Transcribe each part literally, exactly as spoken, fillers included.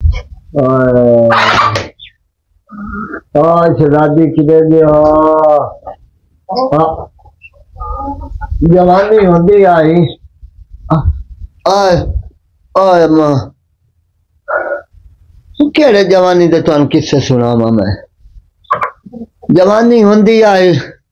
शहजादी किधर गया? जवानी होती आई। आए आए मां केड़े जवानी दे तुहानू किस्से सुनावा मैं। जवानी होती आई।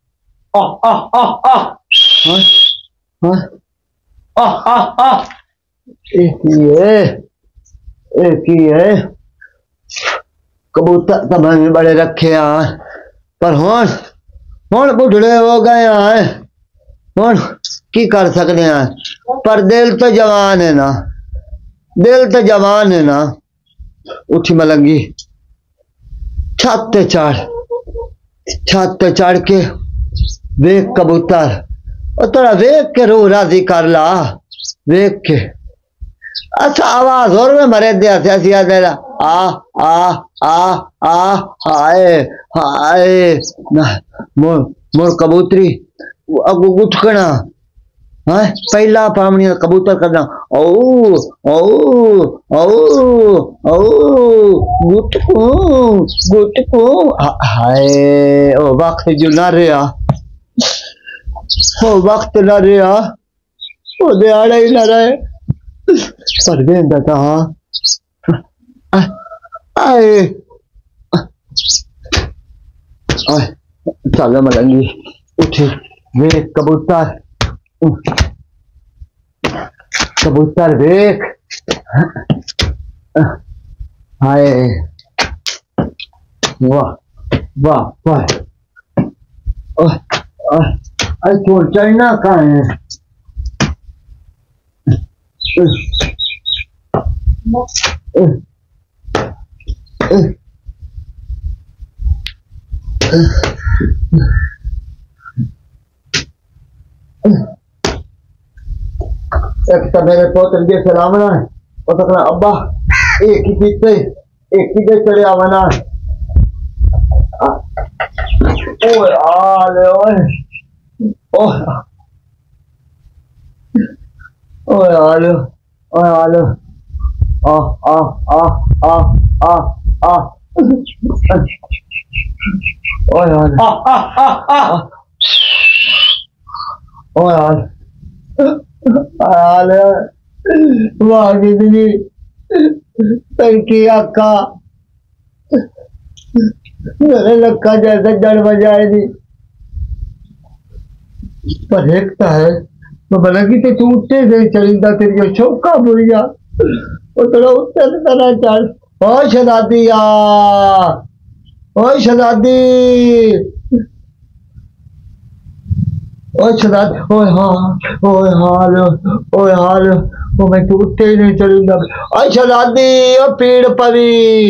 कबूतर तो मैंने बड़े रखे हैं पर हुण हुण बुढ़ड़े हो गए हैं। हुण की कर सकते हैं पर दिल तो जवान है ना, दिल तो जवान है ना। उठी मलंगी छत ते चढ़, छत ते चढ़ के वेख कबूतर और थोड़ा वेख के रूह राजी कर ला। वेख के अच्छा आवाज और में मरे दिया दे आ आ आ आ हाय हाय मोर मोर कबूतरी अगू उठकना है पहला पामनी कबूतर करना ओ ओ ओ ओ गुटकू गुटकू हाय ओ वक्त जो ना रहा, ओ वक्त ना रहा, ओ दिहाड़ा ही ना रहे पर देंदा था। आए आए चल मलंगी उठी वेख कबूतर कबूतर वेख हाय वाह वाह वाह अरे तो चढ़ना कहाँ है? एक तो मेरे पोत्र के सलामना है और तो अब्बा एक ही पीछे एक ही दे चले आवना। ओए आले ओए ओए ओए आले ओए आले आ आ आ आ आ आ ओए आले आ आ आ आ ओए आले आले वाह कितनी तनकी आका मेरे लक्का जैसे जड़ बजाएगी पर देखता है तो भला कि ते तू उठे से चलिंदा तेरी जो चौका बुढ़िया वो थोड़ा उत्ते तरह चल। ओ शहजादी आ ओ शहजादी ओ शहजादी ओए हाँ ओए हाल ओए हाल वो मैं तू उठे ही नहीं चलिंदा। ओ शहजादी ओ पीड़ पवी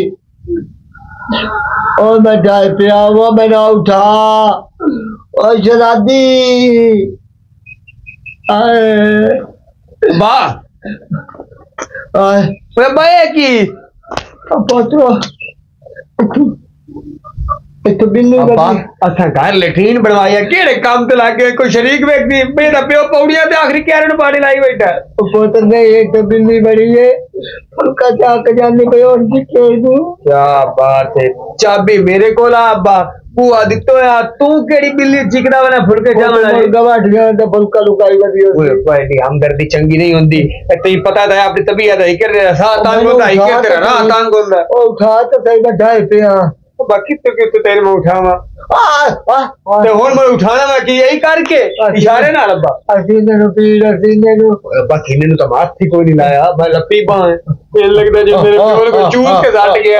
ओ मैं जाए पिया वो मैं ना उठा। ओ शहजादी आए वाह आए बाए की पोतरो तो बिल्ली अच्छा घर लेटरीन बनवाया केड़े काम तो लागे कोई शरीक व्यक्ति मेरा प्यो पौड़ियां ते आखिरी कैरन पानी लाई बैठा। पोतर ने एक तो बिल्ली बड़ी है उनका चाक जाने पे और दिखे दूं। क्या बात है चाबी मेरे को ला अब्बा बुआ दितो यार तू केड़ी बिल्ली चिकड़ा वाला फुलके जावना गवाट गया तो फुलका लुकाई गई ओए क्वालिटी हमदर्दी चंगी नहीं होंदी ते पता था अपनी तबीयत है कर साथ तांग होता है कर तेरा ना तांग होता ओ उठा तो सही बैठा है पे बाकी तो के तो तेरे में उठावा ते हुन मैं उठाना मैं कि यही करके इशारे नाल अब्बा असीने नु पीड़ असीने नु बाकी ने तो माथी कोई नहीं लाया मैं लपी बां ये लगदा जो मेरे प्योर को चूस के सट गया।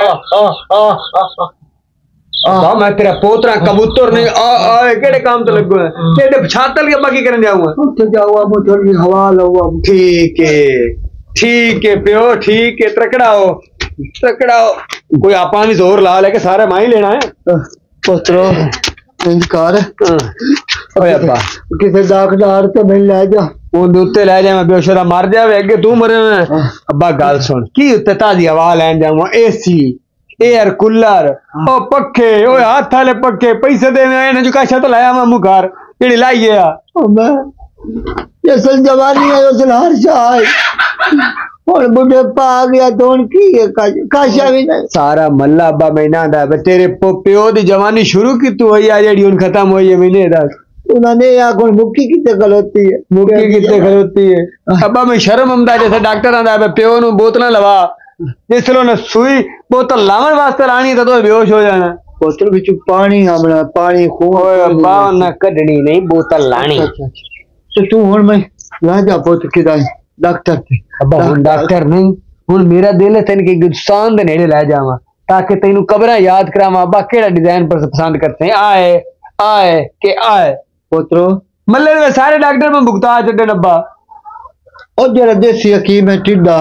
आ मैं तेरा पोतरा कबूतर ने आ आ केड़े काम तो लगो है तेरे छातल के बाकी करने जाऊंगा तो जाऊंगा मैं थोड़ी हवा लऊंगा। ठीक है ठीक है प्यो ठीक है त्रकड़ाओ त्रकड़ाओ कोई आपा भी जोर ला लेके सारे माही लेना है पोतरो इंतकार ओए अब्बा किसे दाखदार तो मिल ले जा वो दूते ले जा मैं बेशरा मर जावे अगे तू मरे में। अब्बा गाल सुन की उत्ते ताजी हवा लैन जाऊंगा एसी एयर कूलर ओ पक्खे ओ हाथ वाले पक्खे पैसे देने आए जो काशा तो लाया मैं मुखार जेड़ी लाई गया मैं ये सल जवानी है उस हर चाय ਹੁਣ बुढ़े पा गया तो हुन की है काशा भी नहीं सारा मल्ला अब्बा महीना दा तेरे प्यो दी जवानी शुरू की तू हुई आ जेड़ी हुन खत्म हुई है महीने दस उन्होंने या कौन मुक्की कितने खलोती है मुक्की कितने खलोती है अब्बा मैं शर्म आंदा जैसे डॉक्टर आंदा है प्यो नु बोतल लवा जिसलो ने सुई बोतल लावन वास्ते लानी तो तो बेहोश हो जाना बोतल विच पानी हमला पानी खून ओए अब्बा ना कढनी नहीं बोतल लानी तो तू हुन मैं ला जा पुत किदा डॉक्टर थे अब्बा हुन डॉक्टर नहीं हुन मेरा दिल है तेन के गुलस्तान दे नेड़े ले जावा ताकि तेनू कब्रां याद करावा अब्बा केड़ा डिजाइन पर पसंद करते हैं आए आए के आए पुत्रो मल्ले में सारे डॉक्टर में भुगता चढ़े अब्बा और जरा देसी हकीम है टिड्डा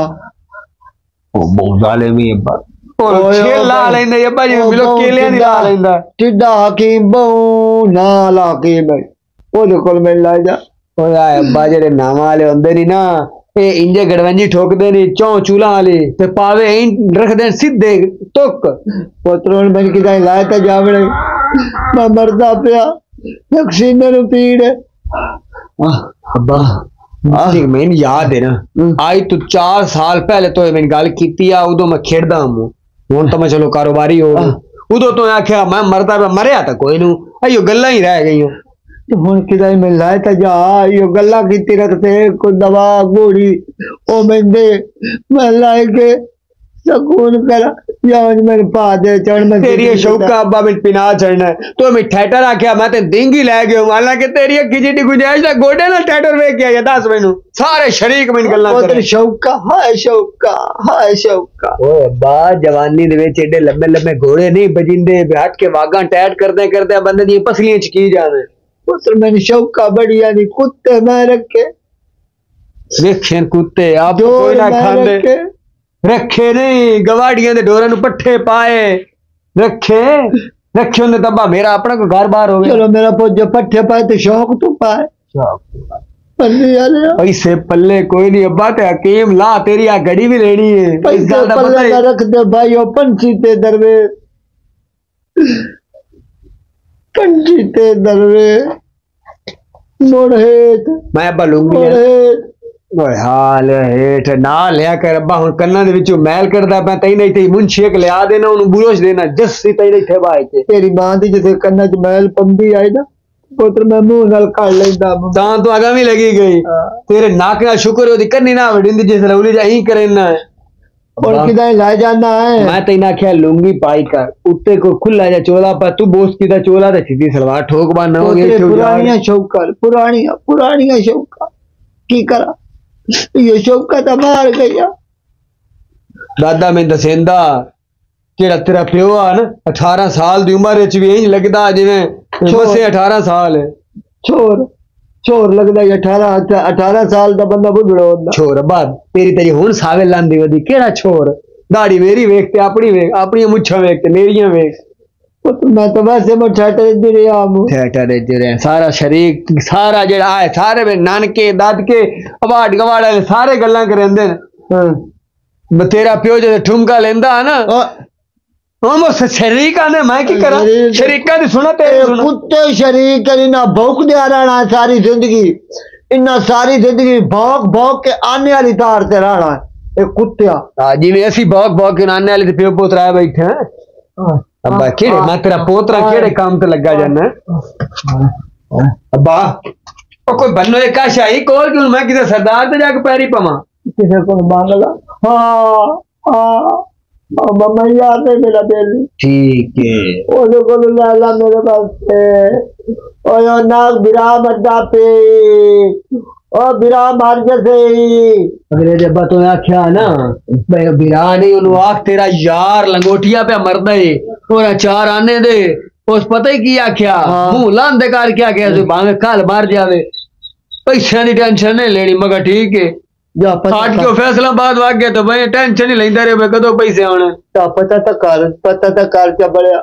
ओ बहुत जालिमी अब्बा ओ छे ला लेंदे अब्बा जी बिलो केले दी ला लेंदा टिड्डा हकीम बहु ना ला के भाई ओदे कोल मैं ला जा ओ अब्बा जेड़े नाम वाले होंदे नी ना ए इंजे गड़वंजी ठोकदे नी चौ चूला वाले ते पावे इन रख दे सीधे तुक पुत्रो मैं किदा लाए ता जावड़े मैं मरदा पिया सीने नु पीड़ अब्बा ठीक मैं याद है ना आज तू चार साल पहले तो मैंने गल कीती आ उदो मैं खेड़दा हूं हुन तो मैं चलो कारोबारी हो उदो तो आख्या मैं मरदा पे मरया था कोई नु अयो गल्ला ही रह गई तो हुन किदा मैं लाए ता जा यो गल्ला कीती रखते कोई दवा गोड़ी ओ मैंने मैं लाए के सकून करा या मेरे पा दे चढ़ में तेरी शौका अब्बा में पिना चढ़ना तो मैं ठेटर आख्या मैं ते देंगी ले गयो हालांकि तेरी अखी जिडी गुंजाइश दा गोडे ना ठेटर वे किया दस मैनू सारे शरीक में गल्ला कर तेरी शौका हाय शौका हाय शौका ओए अब्बा जवानी दे विच एडे लंबे लंबे घोड़े नहीं बजिंदे हट के वागा टैट करदे करदे बंदे दी पसलियां च की जावे पुत्र मैंने शौका बढ़िया नहीं कुत्ते मैं रखे वेखें कुत्ते आप कोई ना खांदे रखे नहीं गवाड़ियां दे डोरां नु पट्ठे पाए रखे रखे उन्हें तब्बा मेरा अपना को घर बार हो गया चलो मेरा पुत जो पट्ठे पाए तो शौक तो पाए पल्ले वाले पैसे पल्ले कोई नहीं अब्बा ते हकीम ला तेरी आ घड़ी भी लेनी है पैसे पल्ले का रख दे भाई ओ पंछी ते दरवे पंछी ते दरवे मोड़ेट मैं अब्बा लूंगी ओए हाल हेठ ना लिया कर अब्बा हुन कन्ना दे विचों मैल करदा मैं तई नहीं तई मुंशी एक लिया देना उनु बुरोश देना जस्सी तई नहीं थे बाई ते तेरी मां दी जिथे कन्ना च मैल पंदी आई ना पुत्र मैं मुंह नाल काट लेंदा तां तो आगा भी लगी गई तेरे नाक ना शुक्र ओदी कन्नी ना वडिंदी जिस लवली जाई करना और किदा ला जाना है मैं तई ना ख्या लूंगी पाई कर उत्ते को खुला जा चोला पर तू बोस किदा चोला ते सीधी सलवार ठोक बन हो गई पुरानियां शौका पुरानियां पुरानियां शौका की करा ये शौका तो मार गया दादा मैं दसेंदा जेड़ा तेरा प्यो आ ना अठारह साल दी उम्र विच भी इंज लगदा जिवें बसे अठारह साल है छोर छोर लगदा है अठारह अठारह साल दा बंदा बुढ़ड़ा होंदा छोर बाद तेरी तेरी हुन सावे लांदी वदी केड़ा छोर दाढ़ी मेरी वेख ते अपनी वेख अपनी मुच्छां वेख ते मेरियां वेख मैं तो वैसे मैं ठेठर दे रहा हूं ठेठर दे रहे सारा शरीक सारा जेड़ा है सारे में नानके दादके अबाड़ गवाड़ सारे गल्लां करंदे न तेरा प्यो जो ठुमका लेंदा है ना हम उस शरीक आने मैं की करा शरीका दी सुना तेरे सुना कुत्ते शरीक इना भौंक दे रहना सारी जिंदगी इना सारी जिंदगी भौंक भौंक के आने वाली तार ते रहना है ए कुत्तिया हां जिवें असि भौंक भौंक के आने वाले ते प्यो पोतरा बैठे हैं अब्बा केड़े मैं तेरा पोतरा केड़े काम ते लगा जाना अब्बा ओ कोई बन्नो एक शाही कोल क्यों मैं किसे सरदार ते जाके पैरी पवा किसे को मांगला हां हां अब मैं याद है मेरा दिल ठीक है ओले को लाला मेरे पास से ओ यो नाग विराम अड्डा पे ओ विराम मार जैसे अगले जब तो आख्या ना भाई विरा नहीं उन्हों आख तेरा यार लंगोटिया पे मरदा है और चार आने दे उस पता ही की आख्या मुंह लांदे कर क्या क्या भावे कल मार जावे पैसा की टेंशन नहीं लेनी मगर ठीक है आज क्यों फैसला बाद वाग गया तो भाई टेंशन नहीं लेंदा रे कदों पैसे आने तो पता तो कर पता तो कर क्या बड़या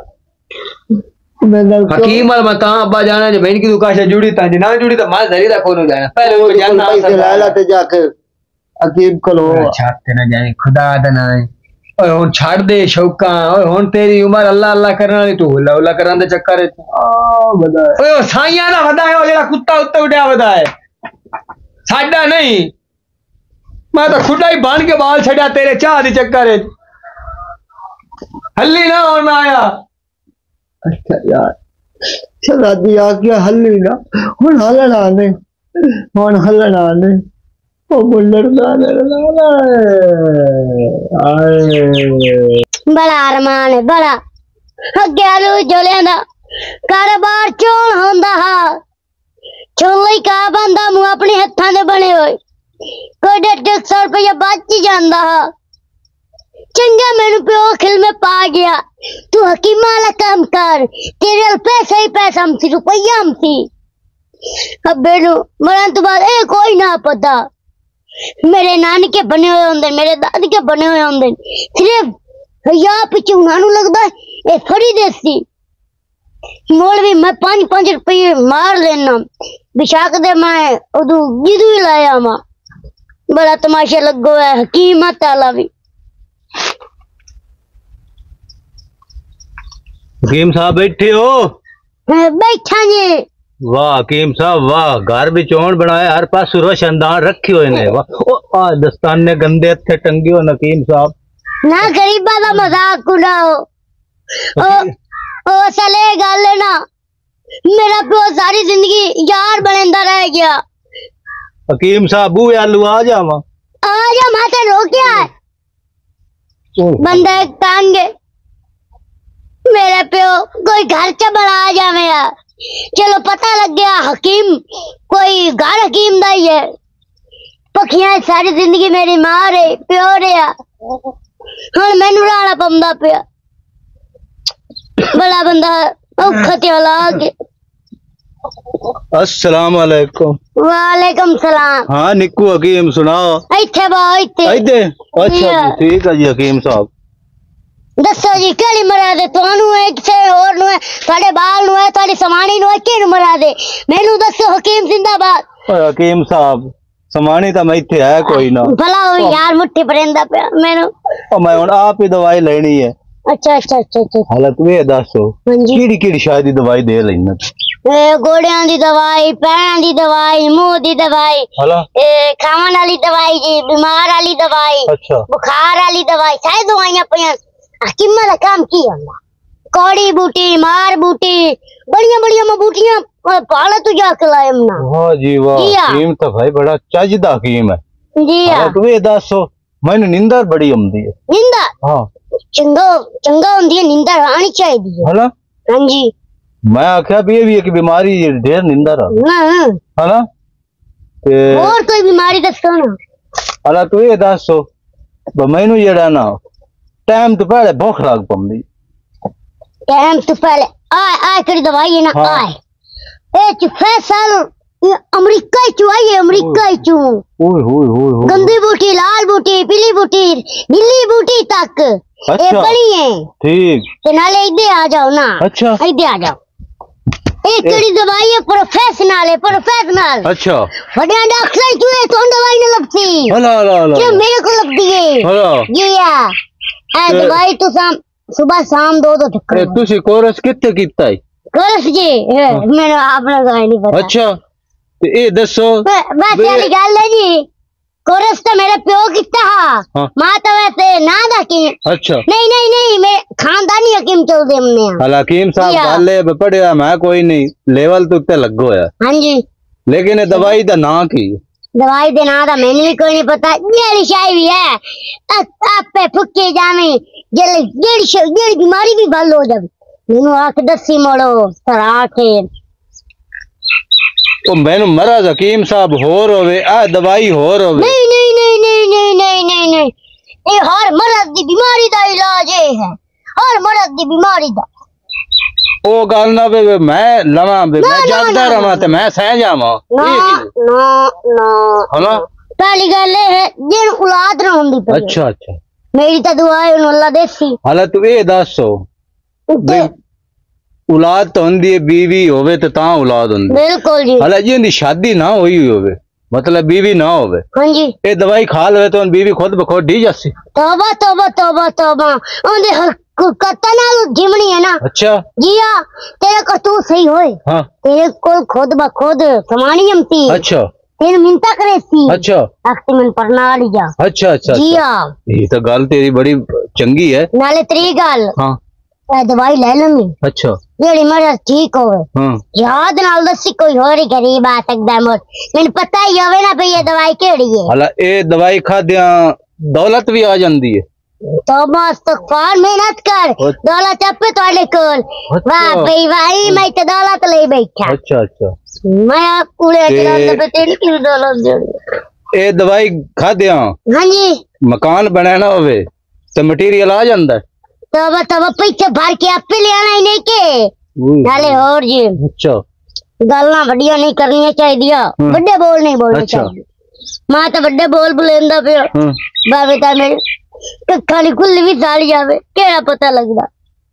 हकीम वाल मैं कहां अब्बा जाना है बहन की दुकान से जुड़ी ता ना जुड़ी तो मां धरी दा कोनो जाना पहले वो जानना पैसे ला ला ते जाके हकीम को लो छाते ना जाए खुदा दा ना ओए हुन छाड़ दे शौका ओए हुन तेरी उम्र अल्लाह अल्लाह करन वाली तू हुला हुला करन दे चक्कर है आ बदा ओए साईया ना वदा है ओ जेड़ा कुत्ता उत्ते उड़या वदा है साडा नहीं मैं तो खुदा ही बांध के बाल छड़ा तेरे चाह दे चक्कर है। हल्ली ना और ना आया। अच्छा यार चला दिया क्या हल्ली ना हुन हलना ने हुन हलना ने ओ बुल्लर दाने लाला आए बड़ा अरमान है बड़ा अगे आलू जोलियां दा कारोबार चोण होंदा हा छोले का बंदा मुंह अपने हत्थां दे बने होए कोई डेढ़ सौ रुपया बच ही जांदा हा चंगा मैनू प्यो खिल में पा गया तू हकीमा वाला काम कर तेरे अल पैसा ही पैसा हमसी रुपया हमसी अब्बे नू मरण तो बाद ए कोई ना पता मेरे नानके बने हुए होंदे मेरे दादके बने हुए होंदे सिर्फ या पिछू नानू लगदा ए थोड़ी देसी मोल भी मैं पांच पांच रुपये मार लेना बिशाक दे मैं उदू जिदू ही लाया मा बड़ा तमाशा लगो है हकीमत आला भी। हकीम साहब बैठे हो? बैठा जी। वाह हकीम साहब वाह घर भी चौन बनाया हर पास रोशनदान रखी हुए ने वाह ओ आ दस्ताने गंदे हथे टंगे हो हकीम साहब ना गरीबा दा मजाक उड़ाओ ओ ओ सले गल है ना मेरा प्यो सारी जिंदगी यार बनेंदा रह गया। हकीम साहब बूहे आलू आ जावा आ जा माते रोकिया है बंदा एक टांगे मेरा प्यो कोई घर च बना जावे यार चलो पता लग गया हकीम कोई घर हकीम दा ही है पखियां सारी जिंदगी मेरी मां रे प्यो रहा हुन मैनू राणा पौंदा पिया बड़ा बंदा औखा ते औलाद अस्सलाम वालेकुम। वालेकुम सलाम। हाँ निक्कू हकीम सुनाओ इत्थे बा इत्थे इत्थे अच्छा जी ठीक है जी हकीम साहब दसो जी केड़ी मरा दे तुहानू है किसे और नु है साडे बाल नु है साडी समाणी नु है केनु मरा दे मेनू दसो हकीम जिंदाबाद। हकीम साहब समाणी तो मैं इत्थे है कोई ना भला हो यार मुट्ठी परेंदा पे मेनू मैं हुन आप ही दवाई लेनी है। अच्छा अच्छा अच्छा अच्छा हालत वे दसो केड़ी केड़ी शायद दवाई दे लेना ए गोड़ियां दी दवाई पैरां दी दवाई मुंह दी दवाई ए खावन वाली दवाई जी बीमार वाली दवाई अच्छा बुखार वाली दवाई सारी दवाइयां पईयां हकीमा दा काम की होंदा कौड़ी बूटी मार बूटी बड़ियां बड़ियां मैं बूटियां पाला तू जाके लाए मना। वाह जी वाह हकीम तो भाई बड़ा चजदा हकीम है जी हां तू ये दसो मैनू नींदर बड़ी आंदी है। नींदर हां चंगा चंगा होंदी है नींदर आनी चाहिए है हला हां जी मैं आख्या भी ये भी एक बीमारी ढेर नींदर है ना हला ते और कोई बीमारी दसो ना हला तू ये दसो मैनू जेड़ा ना टाइम तो पहले भूख लग पौंदी टाइम तो पहले आए आए करी दवाई है ना हाँ। आए ए फैसल अमेरिका चू आई है अमेरिका चू ओए होए होए गंदी बूटी लाल बूटी पीली बूटी नीली बूटी तक अच्छा। ए बड़ी है ठीक ते नाले इधे आ जाओ ना अच्छा इधे आ जाओ ए केड़ी दवाई है प्रोफेशनल है प्रोफेशनल अच्छा बड़े डॉक्टर तू ये तो दवाई न लगती हला हला हला क्यों मेरे को लगती है हला जी हां ए दवाई तो शाम सुबह शाम दो दो ए तुसी कोर्स कितने कीता है कोर्स जी मैंने आपने दवाई नहीं पता अच्छा ते ए दसो बस वाली गल है जी कोर्स तो मेरे प्यो किता हा मां तो वैसे ना दा की अच्छा नहीं नहीं नहीं मैं खानदानी हकीम चल दे हमने हला हकीम साहब वाले पढ़िया मैं कोई नहीं लेवल तो उत्ते लगो है हां जी लेकिन ये दवाई दा ना की दवाई दे ना दा मैंने भी कोई नहीं पता जेड़ी शाई भी है आपे फुके जावे जेड़ी जेड़ी जेड़ी बीमारी भी भल हो जावे मेनू आख दसी मोड़ो सरा के तो मैनू मरज हकीम साहब होर होवे आ दवाई होर होवे नहीं नहीं नहीं नहीं नहीं नहीं नहीं नहीं ये हर मरद दी बीमारी दा इलाज है हर मरद दी बीमारी दा ओ गल ना वे मैं लवा वे मैं जागदा रहा ते मैं सह जावा ना ना ना हला पहली गल है जिन औलाद ना होंदी पे अच्छा अच्छा मेरी तो दुआ है अल्लाह देसी हला तू ए दसो औलाद तो होंदी है बीवी होवे तो ता औलाद होंदी बिल्कुल जी हला जी शादी ना हुई होवे मतलब बीवी ना होवे हां जी ए दवाई खा ले तो बीवी खुद ब खुद डी जासी तौबा तौबा तौबा तौबा ओंदे कत्ता नाल जिमनी है ना अच्छा जी हां तेरे को तू सही होए हां तेरे को खुद ब खुद समानी हमती अच्छा तेन मिनता करे सी। अच्छा आखते मन परना लिया। अच्छा अच्छा जी अच्छा। हां ये तो गल तेरी बड़ी चंगी है। नाले त्री गल हाँ ए दवाई ले लूंगी अच्छा जेड़ी मर्ज ठीक होवे। हाँ याद नाल दसी कोई होर ही गरीब आ सकदा मोर मैंने पता ही होवे ना भई ये दवाई केड़ी है। हला ए दवाई खाद्या दौलत भी आ जांदी है। तो बस तो फार मेहनत कर दौलत चप्पे तोड़े कोल। वाह भई भाई मैं तो दौलत ले बैठा। अच्छा अच्छा मैं पूरे चलांदे पे तेरी की दौलत जोड़ी। ए दवाई खाद्या हां जी मकान बनाना होवे तो मटेरियल आ जांदा है। तो अब तो पैसे भर के आपे ले आना ही नहीं के नाले और जी। अच्छा गल्ला बढ़िया नहीं करनी चाहिए बड़े बोल नहीं बोलने अच्छा। चाहिए। मां तो बड़े बोल बुलेंदा पे बाबे ता मेरे कखानी खुली भी साड़ी जावे केड़ा पता लगदा।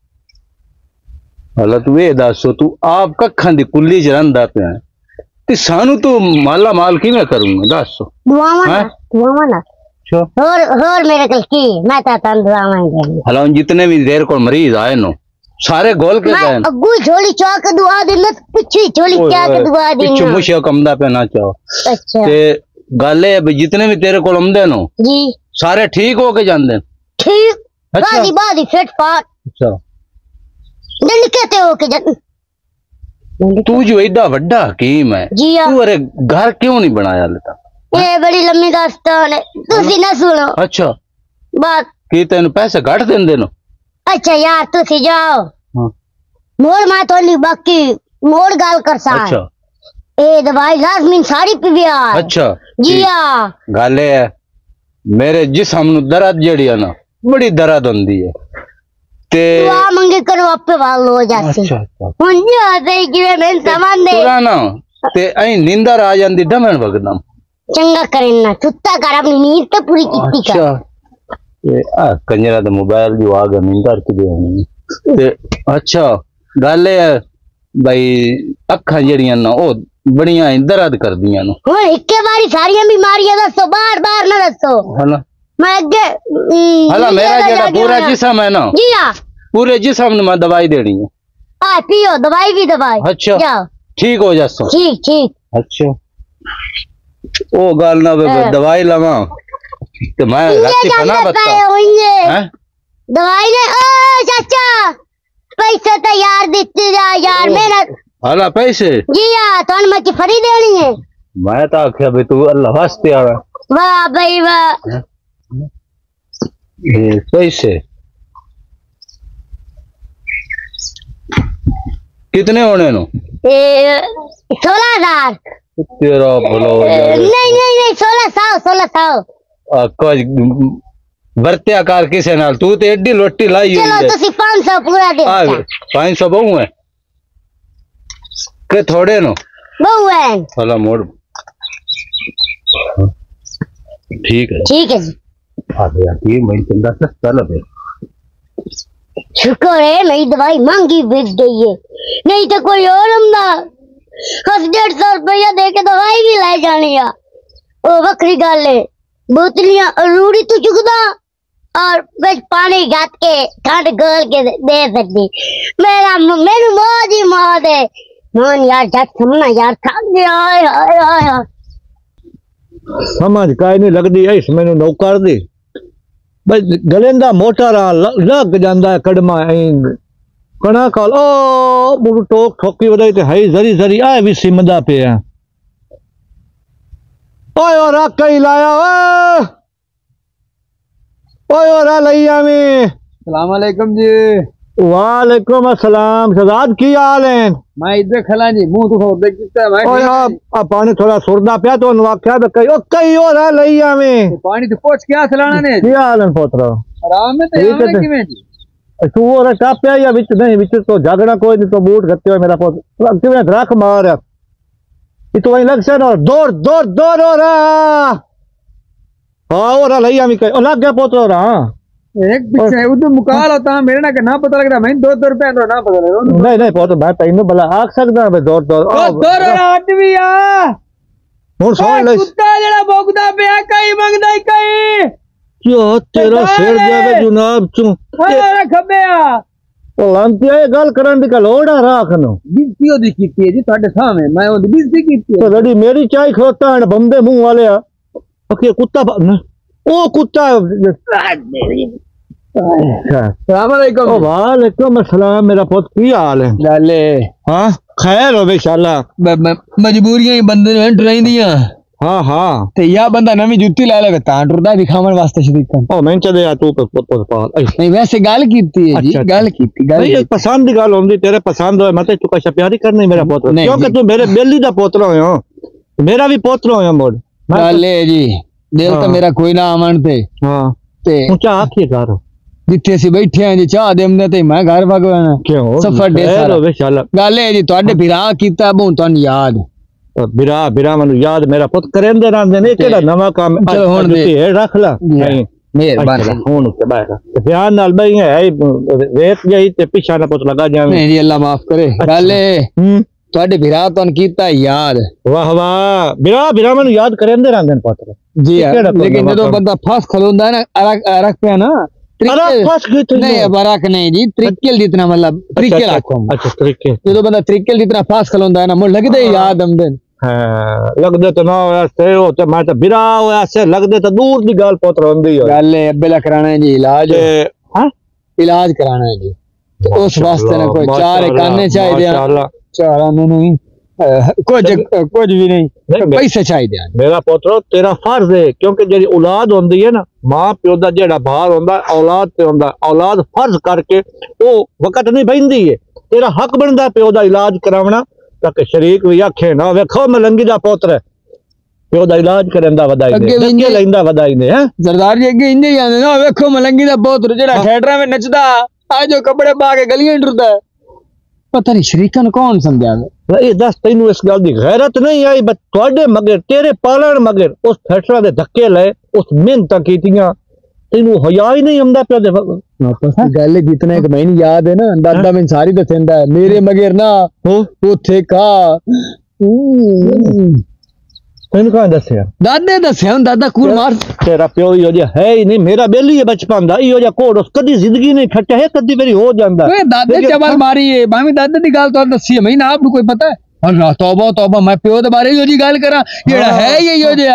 हला तू ये दसो तू आप कखां दी कुल्ली च रंदा पे ते सानू तू माला माल किवें करूंगा दस। दुआवा ना दुआवा ना अच्छा और और मेरे कल की मैं ता तन दुआवा ही। हला जितने भी देर को मरीज आए नो सारे गोल के गए मैं अग्गू झोली चौक दुआ देना पीछे झोली क्या के दुआ देना पिछू मुशिया कमदा पे ना चाहो। अच्छा ते गल है भी जितने भी तेरे को आंदे नो जी सारे ठीक हो के जांदे। ठीक अच्छा। बादी बादी फिट फाट अच्छा दिन कहते हो के जन तू जो एडा वड्डा हकीम है जी हां तू अरे घर क्यों नहीं बनाया लेता। ये बड़ी लंबी दास्तान है तुसी ना सुनो। अच्छा बात की तेन पैसे घट देंदे नो। अच्छा यार तुसी जाओ हाँ। मोर मां तोली बाकी मोर गाल कर सा। अच्छा ए दवाई लाजमी सारी पीविया। अच्छा जी हां गल है मेरे जिस्म नु दर्द जड़ी है ना बड़ी दर्द होंदी है ते दुआ मंगे करो आपे वाल हो जासी। अच्छा अच्छा हुन जाते कि मैं सामान दे पुराना ते आई नींदर आ जांदी डमन वगदम। चंगा करे ना सुत्ता कर अपनी नींद तो पूरी कीती कर। अच्छा ये आ कंजरा दा मोबाइल जो आ गया नींदर की दे ते अच्छा गल है भाई अखां जड़ियां ना ओ बड़ियां दर्द कर दियां नो। हुन इक्के बारी सारी बीमारियां दसो बार बार ना दसो। हला मैं अगे हला मेरा जेड़ा पूरा जिस्म है ना जी हां पूरे जिस्म नु मैं दवाई देनी है। आ पियो दवाई भी दवाई। अच्छा जाओ ठीक हो जासो। ठीक ठीक अच्छा ओ गल ना दवाई लवा तो मैं राती बना बता हैं दवाई ने ओ चाचा पैसे तो यार देते जा यार मेरा। हला पैसे जी हां तो मच फरी देनी है। मैं तो आख्या भाई तू अल्लाह वास्ते आवे। वाह भाई वाह ये पैसे कितने होने नो। ए सोलह हजार। तेरा भला हो जाए। नहीं नहीं नहीं सोलह सौ सोलह सौ कुछ बरत्या कार किसे नाल तू तो एडी लोटी लाई हुई चलो है। तुसी पाँच सौ पूरा दे आ पाँच सौ बहु है के थोड़े नो बहु है। भला मोड़ ठीक है ठीक है जी आ गया ये मैं चंदा सस्ता लगे। शुक्र है मेरी दवाई महंगी बिक गई है नहीं तो कोई और हमदा हस डेढ़ सौ रुपया दे के दवाई भी लाई जानी है। ओ बकरी गल है बोतलियां रूड़ी तू चुकदा और बस पानी गात के ठंड गल के दे सकती। मेरा मेरी मौज ही मौज है मोहन यार जट समना यार थक गया हाय हाय हाय। समझ काई नहीं लगदी है इस मैनू नौकर दी बस गलेंदा मोटर लग जांदा है कड़मा कणा कल ओ बुढ़ टोक ठोकी वदाई ते हई जरी जरी आए भी सिमदा पे है। ओए ओरा कई लाया ओए ओए ओरा लैया में। सलाम अलैकुम जी। वालेकुम अस्सलाम शहजाद की हाल है। मैं इधर खला जी मुंह तो देख किता है ओए आ पानी थोड़ा सुरदा पिया तो वाख्या बे कई ओ कई ओरा लैया में पानी तो पोछ क्या खलाना ने की हाल है पोतरा आराम में तो आराम में किवें जी तू ओरा टापया या विच नहीं विच तो जागना कोई नहीं तो बूट गत्ते मेरा पोत किवें रख मार ये तो वही लग से ना दौड़ दौड़ दौड़ ओरा हां ओरा लैया में कई ओ लग गया पोतरा ओरा एक पीछे उधर मुकाल होता मेरे ना के ना पता लगदा मैं दो दो रुपए ना पता लगदा नहीं नहीं पोत भाई तैनू भला आख सकदा बे दौड़ दौड़ ओ दौड़ हट भी आ हुन सोच ले कुत्ता जेड़ा भौंकदा पिया कई मंगदा कई क्यों तेरा सिर जावे जनाब चू अरे खबे आ ਉਹ ਲਾਂਤੀਆ ਇਹ ਗੱਲ ਕਰਨ ਦੀ ਗੱਲ ਹੋੜਾ ਰਾਖ ਨੂੰ ਬਿਜ਼ਤੀ ਉਹਦੀ ਕੀਤੀ ਹੈ ਜੀ ਤੁਹਾਡੇ ਸਾਹਮਣੇ ਮੈਂ ਉਹਦੀ ਬਿਜ਼ਤੀ ਕੀਤੀ तो लड़ी मेरी चाय खोता है बंदे मुंह वाले ओके कुत्ता ओ कुत्ता सलाम अलैकुम ओ वालेकुम अस्सलाम मेरा पुत की हाल है लाले हाँ खैर हो इंशाल्लाह मजबूरियां ही बंदे ने एंटर रहिंदियां हाँ हाँ ते या बंदा नवी जुत्ती ला लेगा तां टुरदा दिखावन वास्ते शरीकन ओ मैं चले या तू पुत पुत पाल नहीं वैसे गल कीती है जी गल कीती गल नहीं पसंद की गल होंदी तेरे पसंद होए मते चुका सा प्यारी करनी मेरा पुत्र क्योंकि तू मेरे बेली दा पोतरा हो मेरा भी पोतरा हो मोड़ लाले जी दिल तो मेरा कोई ना आमन ते हाँ ते ऊंचा आखिए घर जिथे ਅਸੀਂ बैठे हैं जी चाह देमने ते मैं घर भगवाना क्यों सफर दे सारा इंशाल्लाह गल है जी ਤੁਹਾਡੇ बिरा कीता बहु ਤੁਹਾਨੂੰ याद बिरा बिरा मनु याद मेरा पुत करेंदे रहंदे ने केड़ा नवा काम चलो हुन दे रख ला नहीं मेहरबानी हुन ते बाहर ध्यान नाल बई है रेत गई ते पीछा ना पुत लगा जावे नहीं जी अल्लाह माफ करे गल है ਤੁਹਾਡੇ बिरा ਤੁਹਾਨੂੰ कीता याद वाह वाह बिरा बिरा मनु याद करेंदे रहंदे ने पुत्र जी लेकिन ਜਦੋਂ ਬੰਦਾ ਫਸ ਖਲੋਂਦਾ ਹੈ ਨਾ ਅਰਕ ਅਰਕ ਪਿਆ ਨਾ नहीं बराक नहीं जी त्रिकल जितना मतलब त्रिकल आखो अच्छा त्रिकल जो बंदा त्रिकल जितना फास खलोंदा है ना मुझे लगदे याद हमदे हां लगदे तो ना होया से हो ते मैं तो बिरा होया से लगदे तो दूर दी गाल पोतर होंदी है गल है अब्बे ला कराना है जी इलाज हां इलाज कराना है जी तो उस वास्ते ना कोई चार काने चाहिए माशाल्लाह चार आने नहीं कुछ कुछ भी नहीं पैसे चाहिए मेरा पुत्र तेरा फर्ज है क्योंकि जेडी औलाद होंदी है ना मां प्यो दा जेड़ा भार होंदा औलाद ते होंदा औलाद फर्ज करके वो वक्त नहीं बहिंदी है तेरा हक बनदा प्यो दा इलाज करावना ताकि शरीक भी आखे ना वेखो मलंगी दा पुत्र प्यो दा इलाज करंदा वधाई दे के लैंदा वधाई दे हैं सरदार जी अगे इंजे आंदे ना वेखो मलंगी दा पुत्र जेड़ा थिएटरां में नचदा आ जो कपड़े पा के गलियां टुरदा पता नहीं शरीकन कौन समझा ये दस तेन इस गल की गैरत नहीं आई बस थोड़े मगर तेरे पालन मगर उस थिएटर दे धक्के ले उस मेहनत कीतियां तेनू हया ही नहीं आंदा पे दे गल जितना एक मैंने याद है ना दादा मैं सारी दसेंदा है मेरे मगर ना ओथे का तेन कहां दसया दादे दसया दादा कूर मार तेरा प्यो यो जे है ही नहीं मेरा बेली है बचपन दा इयो जे कोड कदी जिंदगी नहीं खट्टा है कदी मेरी हो जांदा ओए दादे चबल मारी है भाਵੇਂ दादे दी गल तो दसी है मैं आप कोई पता है अल्लाह तौबा तौबा मैं प्यो दे बारे यो जी गल करा जेड़ा है ये यो जे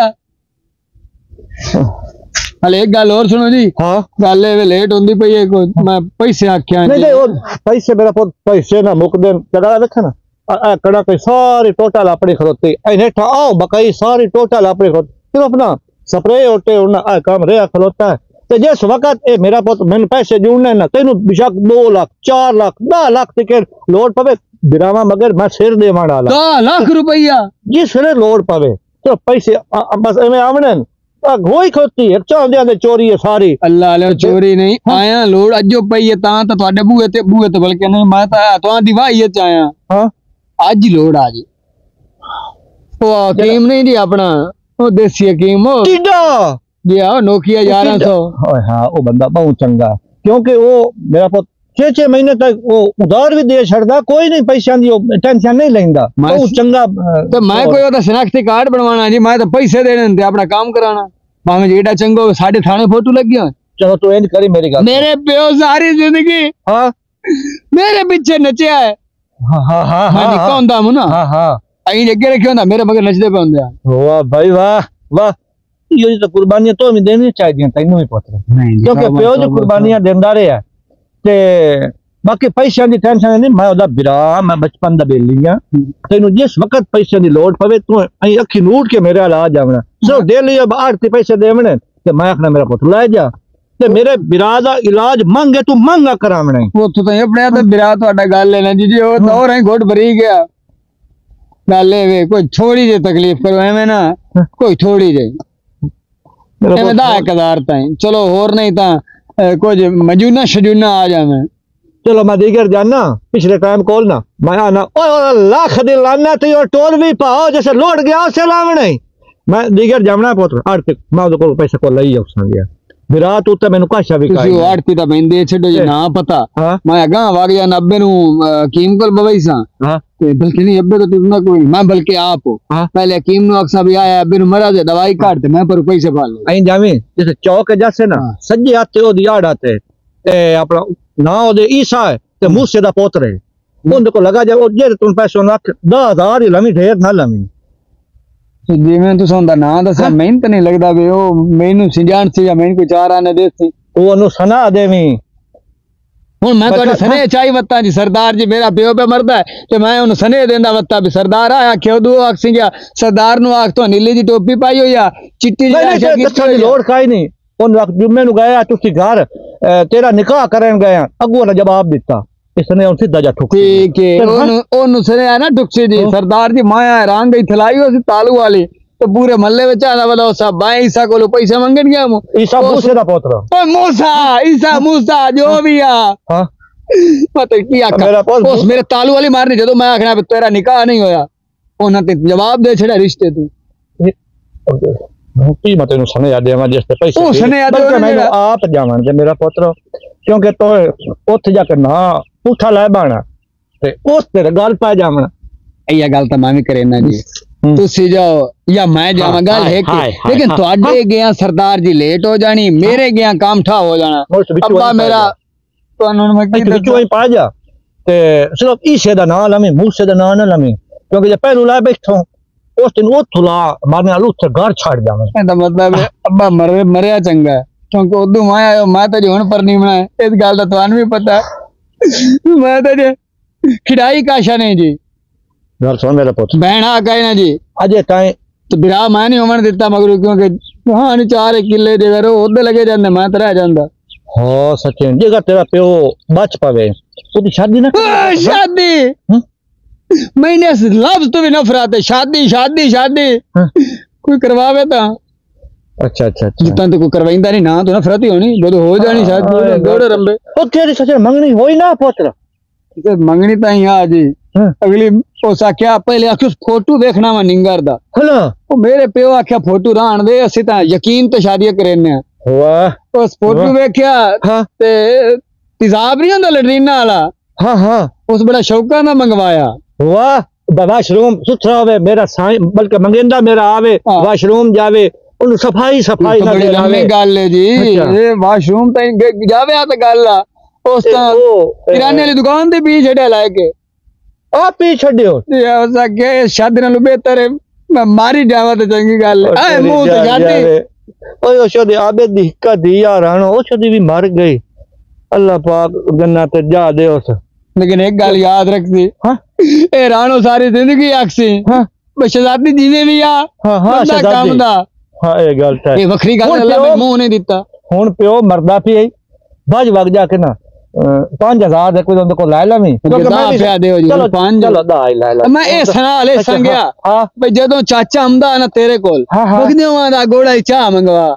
हले एक गल और सुनो जी हां गल ए लेट होंदी पई है मैं पैसे आख्या नहीं नहीं पैसे मेरा पैसे ना मुक देन जगह रखना कड़ा कोई सारी टोटल अपनी खरोती हेठा आओ बकई सारी टोटल अपनी खरोती फिर अपना स्प्रे होते उन्हें काम रहा खलोता है तो जिस वक्त ए मेरा पुत मैंने पैसे जुड़ने ना तेन बेशक दो लाख चार लाख दस लाख टिकट लोड पवे बिरावा मगर मैं सिर देवन वाला दस लाख रुपया जिस वे लोड पवे तो पैसे बस एवं आवने गोई खोती है चाहते आंदे चोरी है सारी अल्लाह ले चोरी नहीं आया लोड अजो पई है तां तो ਤੁਹਾਡੇ ਬੂਹੇ ਤੇ ਬੂਹੇ ਤੇ ਬਲਕਿ नहीं मैं तो तुहां दी वाही च आया हां आज ही लोड आ जी वो हकीम नहीं जी अपना वो देसी हकीम वो टीडा जी हाँ नोकिया ग्यारह सौ हाँ वो बंदा बहुत चंगा क्योंकि वो मेरा पुत छे छे महीने तक वो उधार भी दे छड़दा कोई नहीं पैसा दी टेंशन नहीं लेंदा बहुत चंगा तो मैं कोई ओदा शनाख्ती कार्ड बनवाना जी मैं तो पैसे देने ते अपना काम कराना भाਵੇਂ जेड़ा चंगो साडे थाने फोटो लग गया चलो तू इंज करी मेरी गल मेरे प्यो सारी जिंदगी हां मेरे पीछे नचया है हाँ हाँ हाँ मैं निका हुंदा हूं ना हाँ हाँ आई जगे रखे हुंदा मेरे मगर नचदे पे हुंदे वाह भाई वाह वाह यो तो कुर्बानियां तो भी देनी चाहिए तैनू भी पुत्र क्योंकि प्यो जो कुर्बानियां देंदा रहा ते बाकी पैसे की टेंशन नहीं मैं ओदा बिरा मैं बचपन दा बेली हां तैनू जिस वक्त पैसे की लोड पवे तू आई अखी नूट के मेरे हाल आ जावना सो डेली अब आठ पैसे देवने ते मैं आखना मेरा पुत्र ले जा ते मेरे बिरा दा इलाज मंगे तू महंगा करावना वो तो तई अपने ते बिरा तोड़ा गल लेना जी जी ओ तो और ही घोट भरी गया गल वे कोई थोड़ी जी तकलीफ करो एवें ना कोई थोड़ी जी एवें दा एक हजार ताई चलो और नहीं ता कुछ मजूना शजूना आ जावे चलो मैं दीगर जाना पिछले टाइम कॉल ना मैं आना ओए लाख दी लाना ते और टोल भी पाओ जैसे लोड गया उसे लावणे मैं दीगर जावना पुत्र आर्थिक मैं उदे कोल पैसे को लई आउसां गया विराट उत्ते मैनू काशा भी तुसी आड़ती ता बेंदे छड्डो जी ना पता मैं अगा वाग जा नब्बे नु हकीम कोल बवई सा हां ते बल्कि नहीं अब्बे तो तुमना कोई मैं बल्कि आप पहले हकीम नु अक्सा भी आया अब्बे नु मरा दे दवाई काट दे मैं पर पैसे पा ले आई जावी जैसे चौक जैसे ना सज्जे हाथ ते ओदी आड़ आते ए अपना ना ओदे ईसा है ते मूसे दा पोत्र है उनदे को लगा जा ओ जे तुम पैसे रख दस हजार ही लमी ढेर ना लमी जिवें तुसां दा नाम दसा मैनूं तो नहीं लगदा वे ओ मैनूं सिजान सी या मैनूं कोई चार आने देसी ओ नु सना देवी हुण मैं तुहाडे सने चाई वत्ता जी सरदार जी मेरा प्यो पे मरदा है ते मैं उन्हें सने देंदा वत्ता भी सरदार आया क्यों दो आख सिंगा सरदार नु आख तो नीली दी टोपी पाई हो या चिट्टी जी दस्सण दी लोड़ काई नहीं उन वक्त जुम्मे नु गया तुसी घर तेरा निकाह करन गया अगू ने जवाब दिता इसने उन सीधा जा ठुक ठीक है ओनु ओनु सने है ना टुक्सी जी सरदार जी माया हैरान गई थलाई हो सी तालू वाली तो पूरे महल्ले में आना वाला सब भाई ईसा को पैसे मंगन गया मु ईसा मूसा दा पोत्र ओ मूसा ईसा मूसा जो भी आ हां पता की आका उस मेरे तालू वाली मारनी जदों मैं आखना तेरा निकाह नहीं होया उन्हां ते जवाब दे छड़ा रिश्ते तू की मत नु सने याद देवा जिस ते पैसे ओ सने याद दे मैं आप जावन जे मेरा पुत्र क्योंकि तो उठ जाके ना पुठा ले बाना ते उस तेरे गल पा जावन ये गल तो मैं भी करे ना जी तुसी जाओ या मैं जावा गल है कि लेकिन ਤੁਹਾਡੇ ਗਿਆ ਸਰਦਾਰ ਜੀ ਲੇਟ ਹੋ ਜਾਣੀ ਮੇਰੇ ਗਿਆ ਕੰਮ ਠਾ ਹੋ ਜਾਣਾ ਅੱਬਾ ਮੇਰਾ ਤੁਹਾਨੂੰ ਮੈਂ ਕੀ ਵਿੱਚੋਂ ਹੀ ਪਾ ਜਾ ਤੇ ਸਿਰਫ ਈਸੇ ਦਾ ਨਾਂ ਲਵੇਂ ਮੂਸੇ ਦਾ ਨਾਂ ਨਾ ਲਵੇਂ ਕਿਉਂਕਿ ਜੇ ਪਹਿਲੂ ਲੈ ਬੈਠੋ ਉਸ ਦਿਨ ਉਹ ਥੁਲਾ ਮਾਰਨੇ ਆਲੂ ਤੇ ਘਰ ਛੱਡ ਜਾਵਾਂ ਇਹਦਾ ਮਤਲਬ ਹੈ ਅੱਬਾ ਮਰੇ ਮਰਿਆ ਚੰਗਾ ਕਿਉਂਕਿ ਉਦੋਂ ਮੈਂ ਆਇਆ ਮੈਂ ਤਾਂ ਹੁਣ ਪਰ ਨਹੀਂ ਬਣਾਇਆ ਇਸ ਗੱਲ ਦਾ ਤੁਹਾਨੂੰ ਵੀ ਪਤਾ ਮੈਂ ਤਾਂ ਜੇ ਖਿਡਾਈ ਕਾਸ਼ਾ ਨਹੀਂ ਜੀ घर सुन मेरा पुत्र बहना कहे ना जी अजय ताए तो बिरा मैं नहीं उमन दिता मगर क्योंकि हाँ नहीं चार किले दे करो उधर लगे जाते मैं तो रह जाता हाँ सचिन जेकर तेरा प्यो बच पावे तो शादी ना शादी मैंने लफ्ज तो भी नफरत है शादी शादी शादी कोई करवावे तो अच्छा अच्छा जितना तो कोई करवाइंदा नहीं ना तो नफरत ही होनी जो हो जानी शादी दौड़े रंबे ओ तेरी सचिन मंगनी होई ना पुत्र मंगनी तो ही आज अगली ओसा क्या पहले आखिर फोटो देखना मैं निंगर दा हला ओ मेरे प्यो आख्या फोटो राण दे असि ता यकीन तो शादी करेने वाह उस फोटो देखया हां ते तेजाब नहीं होंदा लैट्रिन वाला हां हां उस बड़ा शौका ना मंगवाया वाह वाशरूम सुथरा होवे मेरा साईं बल्कि मंगेंदा मेरा आवे वाशरूम जावे उन सफाई सफाई ना लंबी गल है जी ये वाशरूम ताई जावे आ ते गल आ उस ता किराने वाली दुकान दे पीछे छड़े लाए के आ पी छड्यो ऐसा के शादी नाल बेहतर है मैं मारी जावा ते चंगी गल है ए मुंह ते शादी ओए ओ शादी आबे दी कदी यार हन ओ शादी भी मर गई अल्लाह पाक जन्नत जा दे उस लेकिन एक गल याद रखती हां ए राणो सारी जिंदगी आखसी हां शहजादी जीवे भी आ हां हां शहजादी दा हां ए गल है ए वखरी गल अल्लाह मैं मुंह नहीं दिता हुन प्यो मरदा पी बाज वग जाके ना पांच हजार दे कोई को ला ला मैं चलो चलो दा ला ला मैं ए सना ले संगया भाई जदों चाचा आंदा ना तेरे कोल बगदे दा गोड़ा चाह मंगवा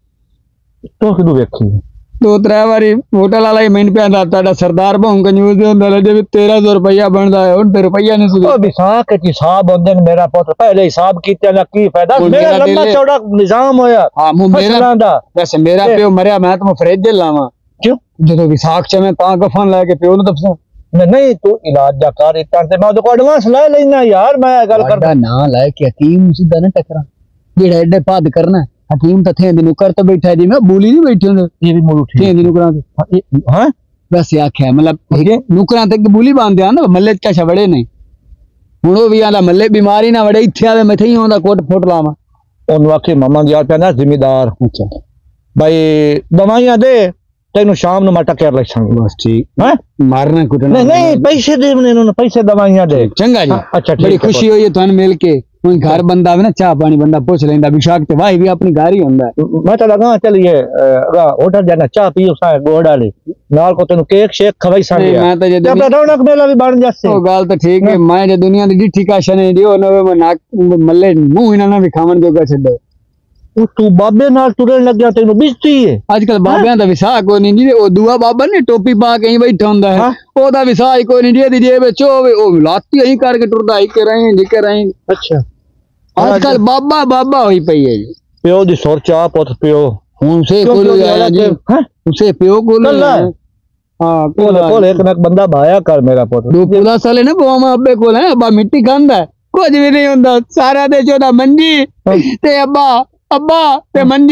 तो किदू वेखी दो त्रै बारी होटल वाला ही मैंने पे ताड़ा सरदार बहु कंजूस होंदा ले जे तेरह सौ रुपया बनदा है हुन ते रुपया नहीं सुधी ओ बिसाख के हिसाब होंदे ने मेरा पुत्र पहले हिसाब कीते ना की फायदा मेरा लंबा चौड़ा निजाम होया हां मेरा वैसे मेरा प्यो मरया मैं तो फ्रिज लावा क्यों जो विसाख च मैं ता कफन लेके प्यो नु दफसा नहीं तू इलाज जा कर इतना ते मैं को एडवांस ले लेना यार मैं गल करदा ना लेके हकीम सीधा ना टकरा जेड़ा एडे पाद करना हकीम तो थे दिनु कर तो बैठा जी मैं बोली नहीं बैठे होंदे ये भी मुड़ उठी थे दिनु करा हां वैसे आख्या मतलब नुकरा तक बोली बांधे आ ना मल्ले का छवड़े नहीं हुन ओ भी आला मल्ले बीमारी ना वड़े इथे आवे मैं थई होंदा कोट फोट लावा ओन वाके मामा यार पे ना जिम्मेदार अच्छा भाई दवाइयां दे तेनु शाम नु मटा कर लछांगे बस ठीक हैं मारना कुटना नहीं नहीं पैसे दे ने नु पैसे दवाइयां दे चंगा जी अच्छा ठीक बड़ी खुशी हुई है थान मिल के कोई घर बंदा आवे ना चाह पानी बंदा पूछ लेंदा विशाख ते भाई भी अपनी घर ही हुंदा मैं तो लगा चलिए होटल जाना चाह पियो सा गोड़ वाली नाल को तेनु केक शेक खवाई सा मैं तो जे ते रौनक मेला भी बन जासे ओ गाल तो ठीक है मैं जे दुनिया दी डिठी का शने दियो न नाक मल्ले मुंह इना ना भी खावन जोगा छड्डो तू बाबे नाल टुरन लग गया तेनु बिजती है आजकल बाबे दा विसाह कोई नहीं जी ओ दुआ बाबा ने टोपी पा के ही बैठा हुंदा है ओदा विसाह कोई नहीं जे दी जेब विच होवे ओ लाती ही करके टुरदा ही के रहे जी के रहे अच्छा आजकल बाबा बाबा होई पई है जी प्यो दी सोर चा पुत प्यो हुन से कोलो आया जी हैं उसे प्यो कोलो हां कोलो कोलो एक ना बंदा भाया कर मेरा पुत दो पूरा साले ने बाबा अब्बे कोल है अब्बा मिट्टी खांदा कुछ भी नहीं हुंदा सारा दे चोदा मंजी ते अब्बा अब्बा ते मंजी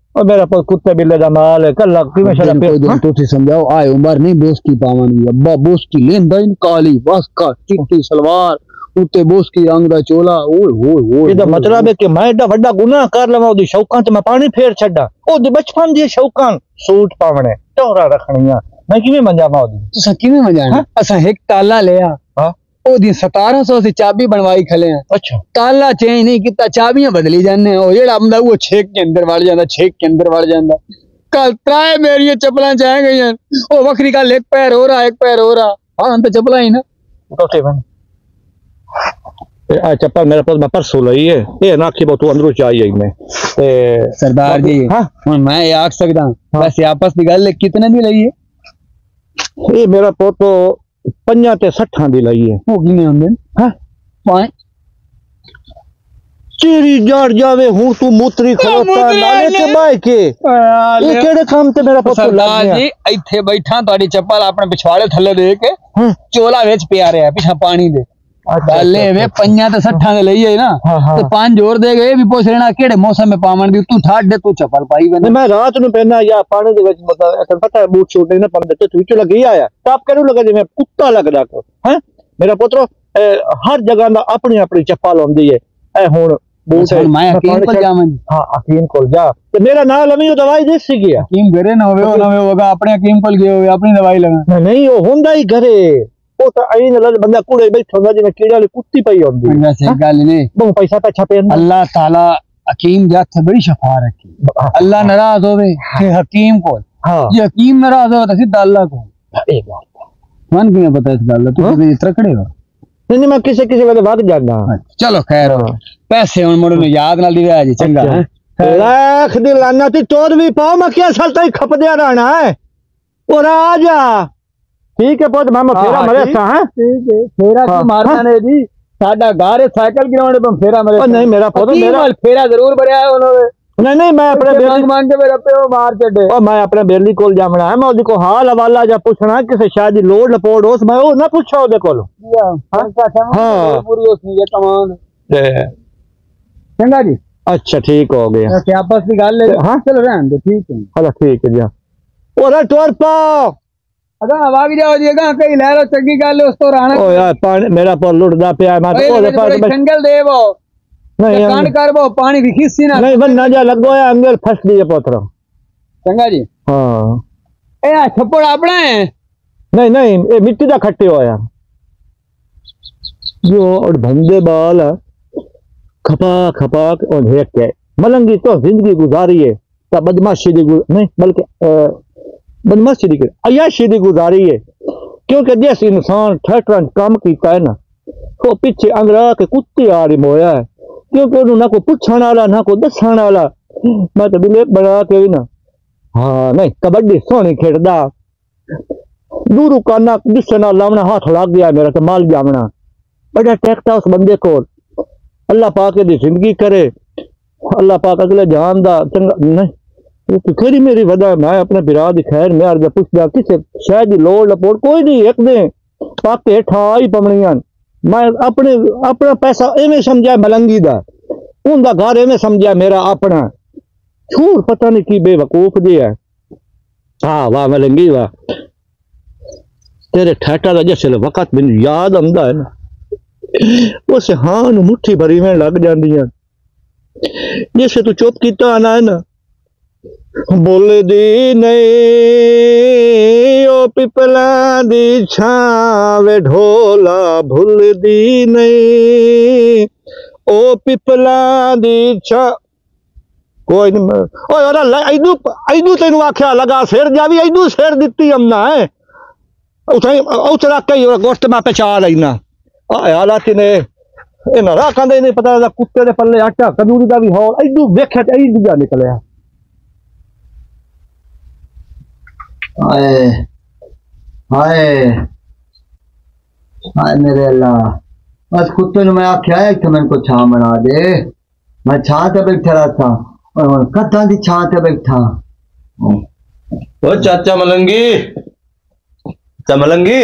और मेरा पुत कुत्ते बिल्ले दा माल है कल किवें छड़ा पे तुसी समझाओ आए उमर नहीं बोस्की पावनी अब्बा बोस्की लेंदा इन काली बस का चिट्टी सलवार उत्ते बोस्की रंग दा चोला ओए होए होए ਇਹਦਾ मतलब है कि मैं एडा ਵੱਡਾ गुनाह कर लवां ओदी शौकां ते मैं पानी फेर छड्डा ओदी बचपन दी शौकां सूट पावणे टोरा रखणियां मैं किवें मंजावां ओदी तुसा किवें मजाना असा एक ताला लिया हां ओदी सतारह सौ से चाबी बनवाई खले हैं अच्छा ताला चेंज नहीं किता चाबियां बदली जाने ओ जेड़ा आंदा वो छेक के अंदर वड़ जांदा छेक के अंदर वड़ जांदा कल त्राए मेरी चप्पलां चाह गई हैं ओ वखरी कल एक पैर हो रहा एक पैर हो रहा हां तो चप्पलां ही ना टोटे बन आ चप्पल मेरा पुत मैं परसों लई है ये ना कि तू अंदरों चाहिए मैं ते सरदार जी हां हुन मैं ये आख सकदा वैसे आपस दी गल कितने दी लई है ये मेरा पुत पंजा ते सठा दी लई है वो किने होंदे हां पांच चेरी जड़ जावे हूं तू मूत्री खलोता नाले के बाय के ये केड़े काम ते मेरा पुत लग सरदार गया जी इथे बैठा ਤੁਹਾਡੀ चप्पल अपने पिछवाड़े थल्ले दे के चोला विच पिया रहा पिछा पानी दे गले वे पंजा ते सठा दे लई है ना ते पांच जोर दे गए भी पूछ लेना केड़े मौसम में पावन दी तू ठाडे तू चप्पल पाई बने मैं रात नु पहना या पानी दे विच मतलब पता है बूट शूट नहीं ना पंदे तो विच लगी आया टॉप करू लगा जिवें कुत्ता लगदा को हैं मेरा पुत्र हर जगह दा अपनी अपनी चप्पल होंदी है ए हुन बूट मैं हकीम को जावां हां हकीम को जा ते मेरा नाम लमी दवाई देसी गया हकीम घरे ना होवे ना होगा अपने हकीम को गए होवे अपनी दवाई लगा नहीं वो हुंदा ही घरे वो तो आई न बंदा कूड़े बैठा हुंदा जिवें कीड़े वाली कुत्ती पई होंदी वैसे गल नहीं बहु पैसा तो छपे अल्लाह ताला हकीम दे हथ बड़ी शफा रखी अल्लाह नाराज होवे कि हकीम को हां ये हकीम नाराज हो तो सीधा अल्लाह को एक बात मन किवें पता इस गल तू तो तरकड़े हो नहीं मैं किसी किसी वेले वग जाना चलो खैर पैसे हुन मुड़ याद नाल दिया जी चंगा है लाख दी लानत चोर भी पाओ मैं क्या साल तक खपदिया रहना है और आ जा ठीक है पुत मामा फेरा मरे सा है ठीक है फेरा की मारना ने जी साडा घर साइकिल ग्राउंड पे फेरा मरे नहीं मेरा पुत मेरा फेरा जरूर भरया है उन्होंने नहीं नहीं मैं अपने बेली मान के मेरा पे मार चढ़े ओ मैं अपने बेली कोल जावना है मैं ओदी को हाल हवाला जा पूछना किसे शायद दी लोड लपोड़ उस मैं ओ ना पूछो ओदे कोल हां पूरी उसनी ये कमान चंगा जी अच्छा ठीक हो गया क्या आपस की गल है हां चलो रहन दे ठीक है चलो ठीक है जा ओरे टोर पाओ अगा आवाज जाओ जी अगा कहीं ले लो चंगी गल उस तो राणा ओ यार पानी मेरा पर लुटदा पिया मैं ओदे पास जंगल देवो नहीं कांड करबो पानी भी खिसी ना नहीं बन ना जा लगो है अंगल फंस दिए पोतरा चंगा जी हां ए आ छप्पड़ अपना है नहीं नहीं ए मिट्टी दा खट्टे होया जो और भंदे बाल खपा खपा और हेक के मलंगी तो जिंदगी गुजारी है ता बदमाशी दी नहीं बल्कि बदमाशी दी अयाशी दी गुजारी है क्योंकि जिस इंसान ठठरन काम कीता है ना वो पीछे अंगरा के कुत्ते आ रही मोया है क्योंकि उन्होंने ना कोई पूछने वाला ना कोई दसने वाला मैं तो बिले बना के भी ना हाँ नहीं कबड्डी सोनी खेड़दा दूरू काना दिसना लावना हाथ लग गया मेरा तो माल जामना बड़ा टैक्टा उस बंदे को अल्लाह पाक दी जिंदगी करे अल्लाह पाक अगले जान दा चंगा नहीं तो खरी मेरी वजह मैं अपने बिरा दी खैर मैं अर्ज पुछदा किसे शायद लोड़ लपोड़ कोई नहीं एक दे पाके ठा ही पवनियां मैं अपने अपना पैसा एवें समझा मलंगी दा उनका घर एवें समझा मेरा अपना छूर पता नहीं की बेवकूफ जी है हाँ वाह मलंगी वाह तेरे ठेठा का जैसे वक्त मैंने याद आंदा है ना उस हाँ मुट्ठी भरी में लग जांदियां जैसे तू चुप कीता आना है ना बोले दी नहीं ओ पिपला दी छावे ढोला भूल दी नहीं ओ पिपला दी छा कोई नहीं ओए अरे ऐदू ऐदू तेनू आख्या लगा सिर जावी ऐदू सिर दित्ती हमना है उठाई उतरा के गोश्त में पचा लेना आया लाती ने इन्हां राखां दे नहीं पता कुत्ते दे पल्ले आटा कदूरी दा भी हो ऐदू वेख्या ते ऐदू जा निकलिया हाय हाय हाय मेरे अल्लाह बस कुत्ते ने मैं आख्या है कि मैं को छां बना दे मैं छां ते बैठा रहा था और कत्ता दी छां ते बैठा ओ चाचा मलंगी चाचा मलंगी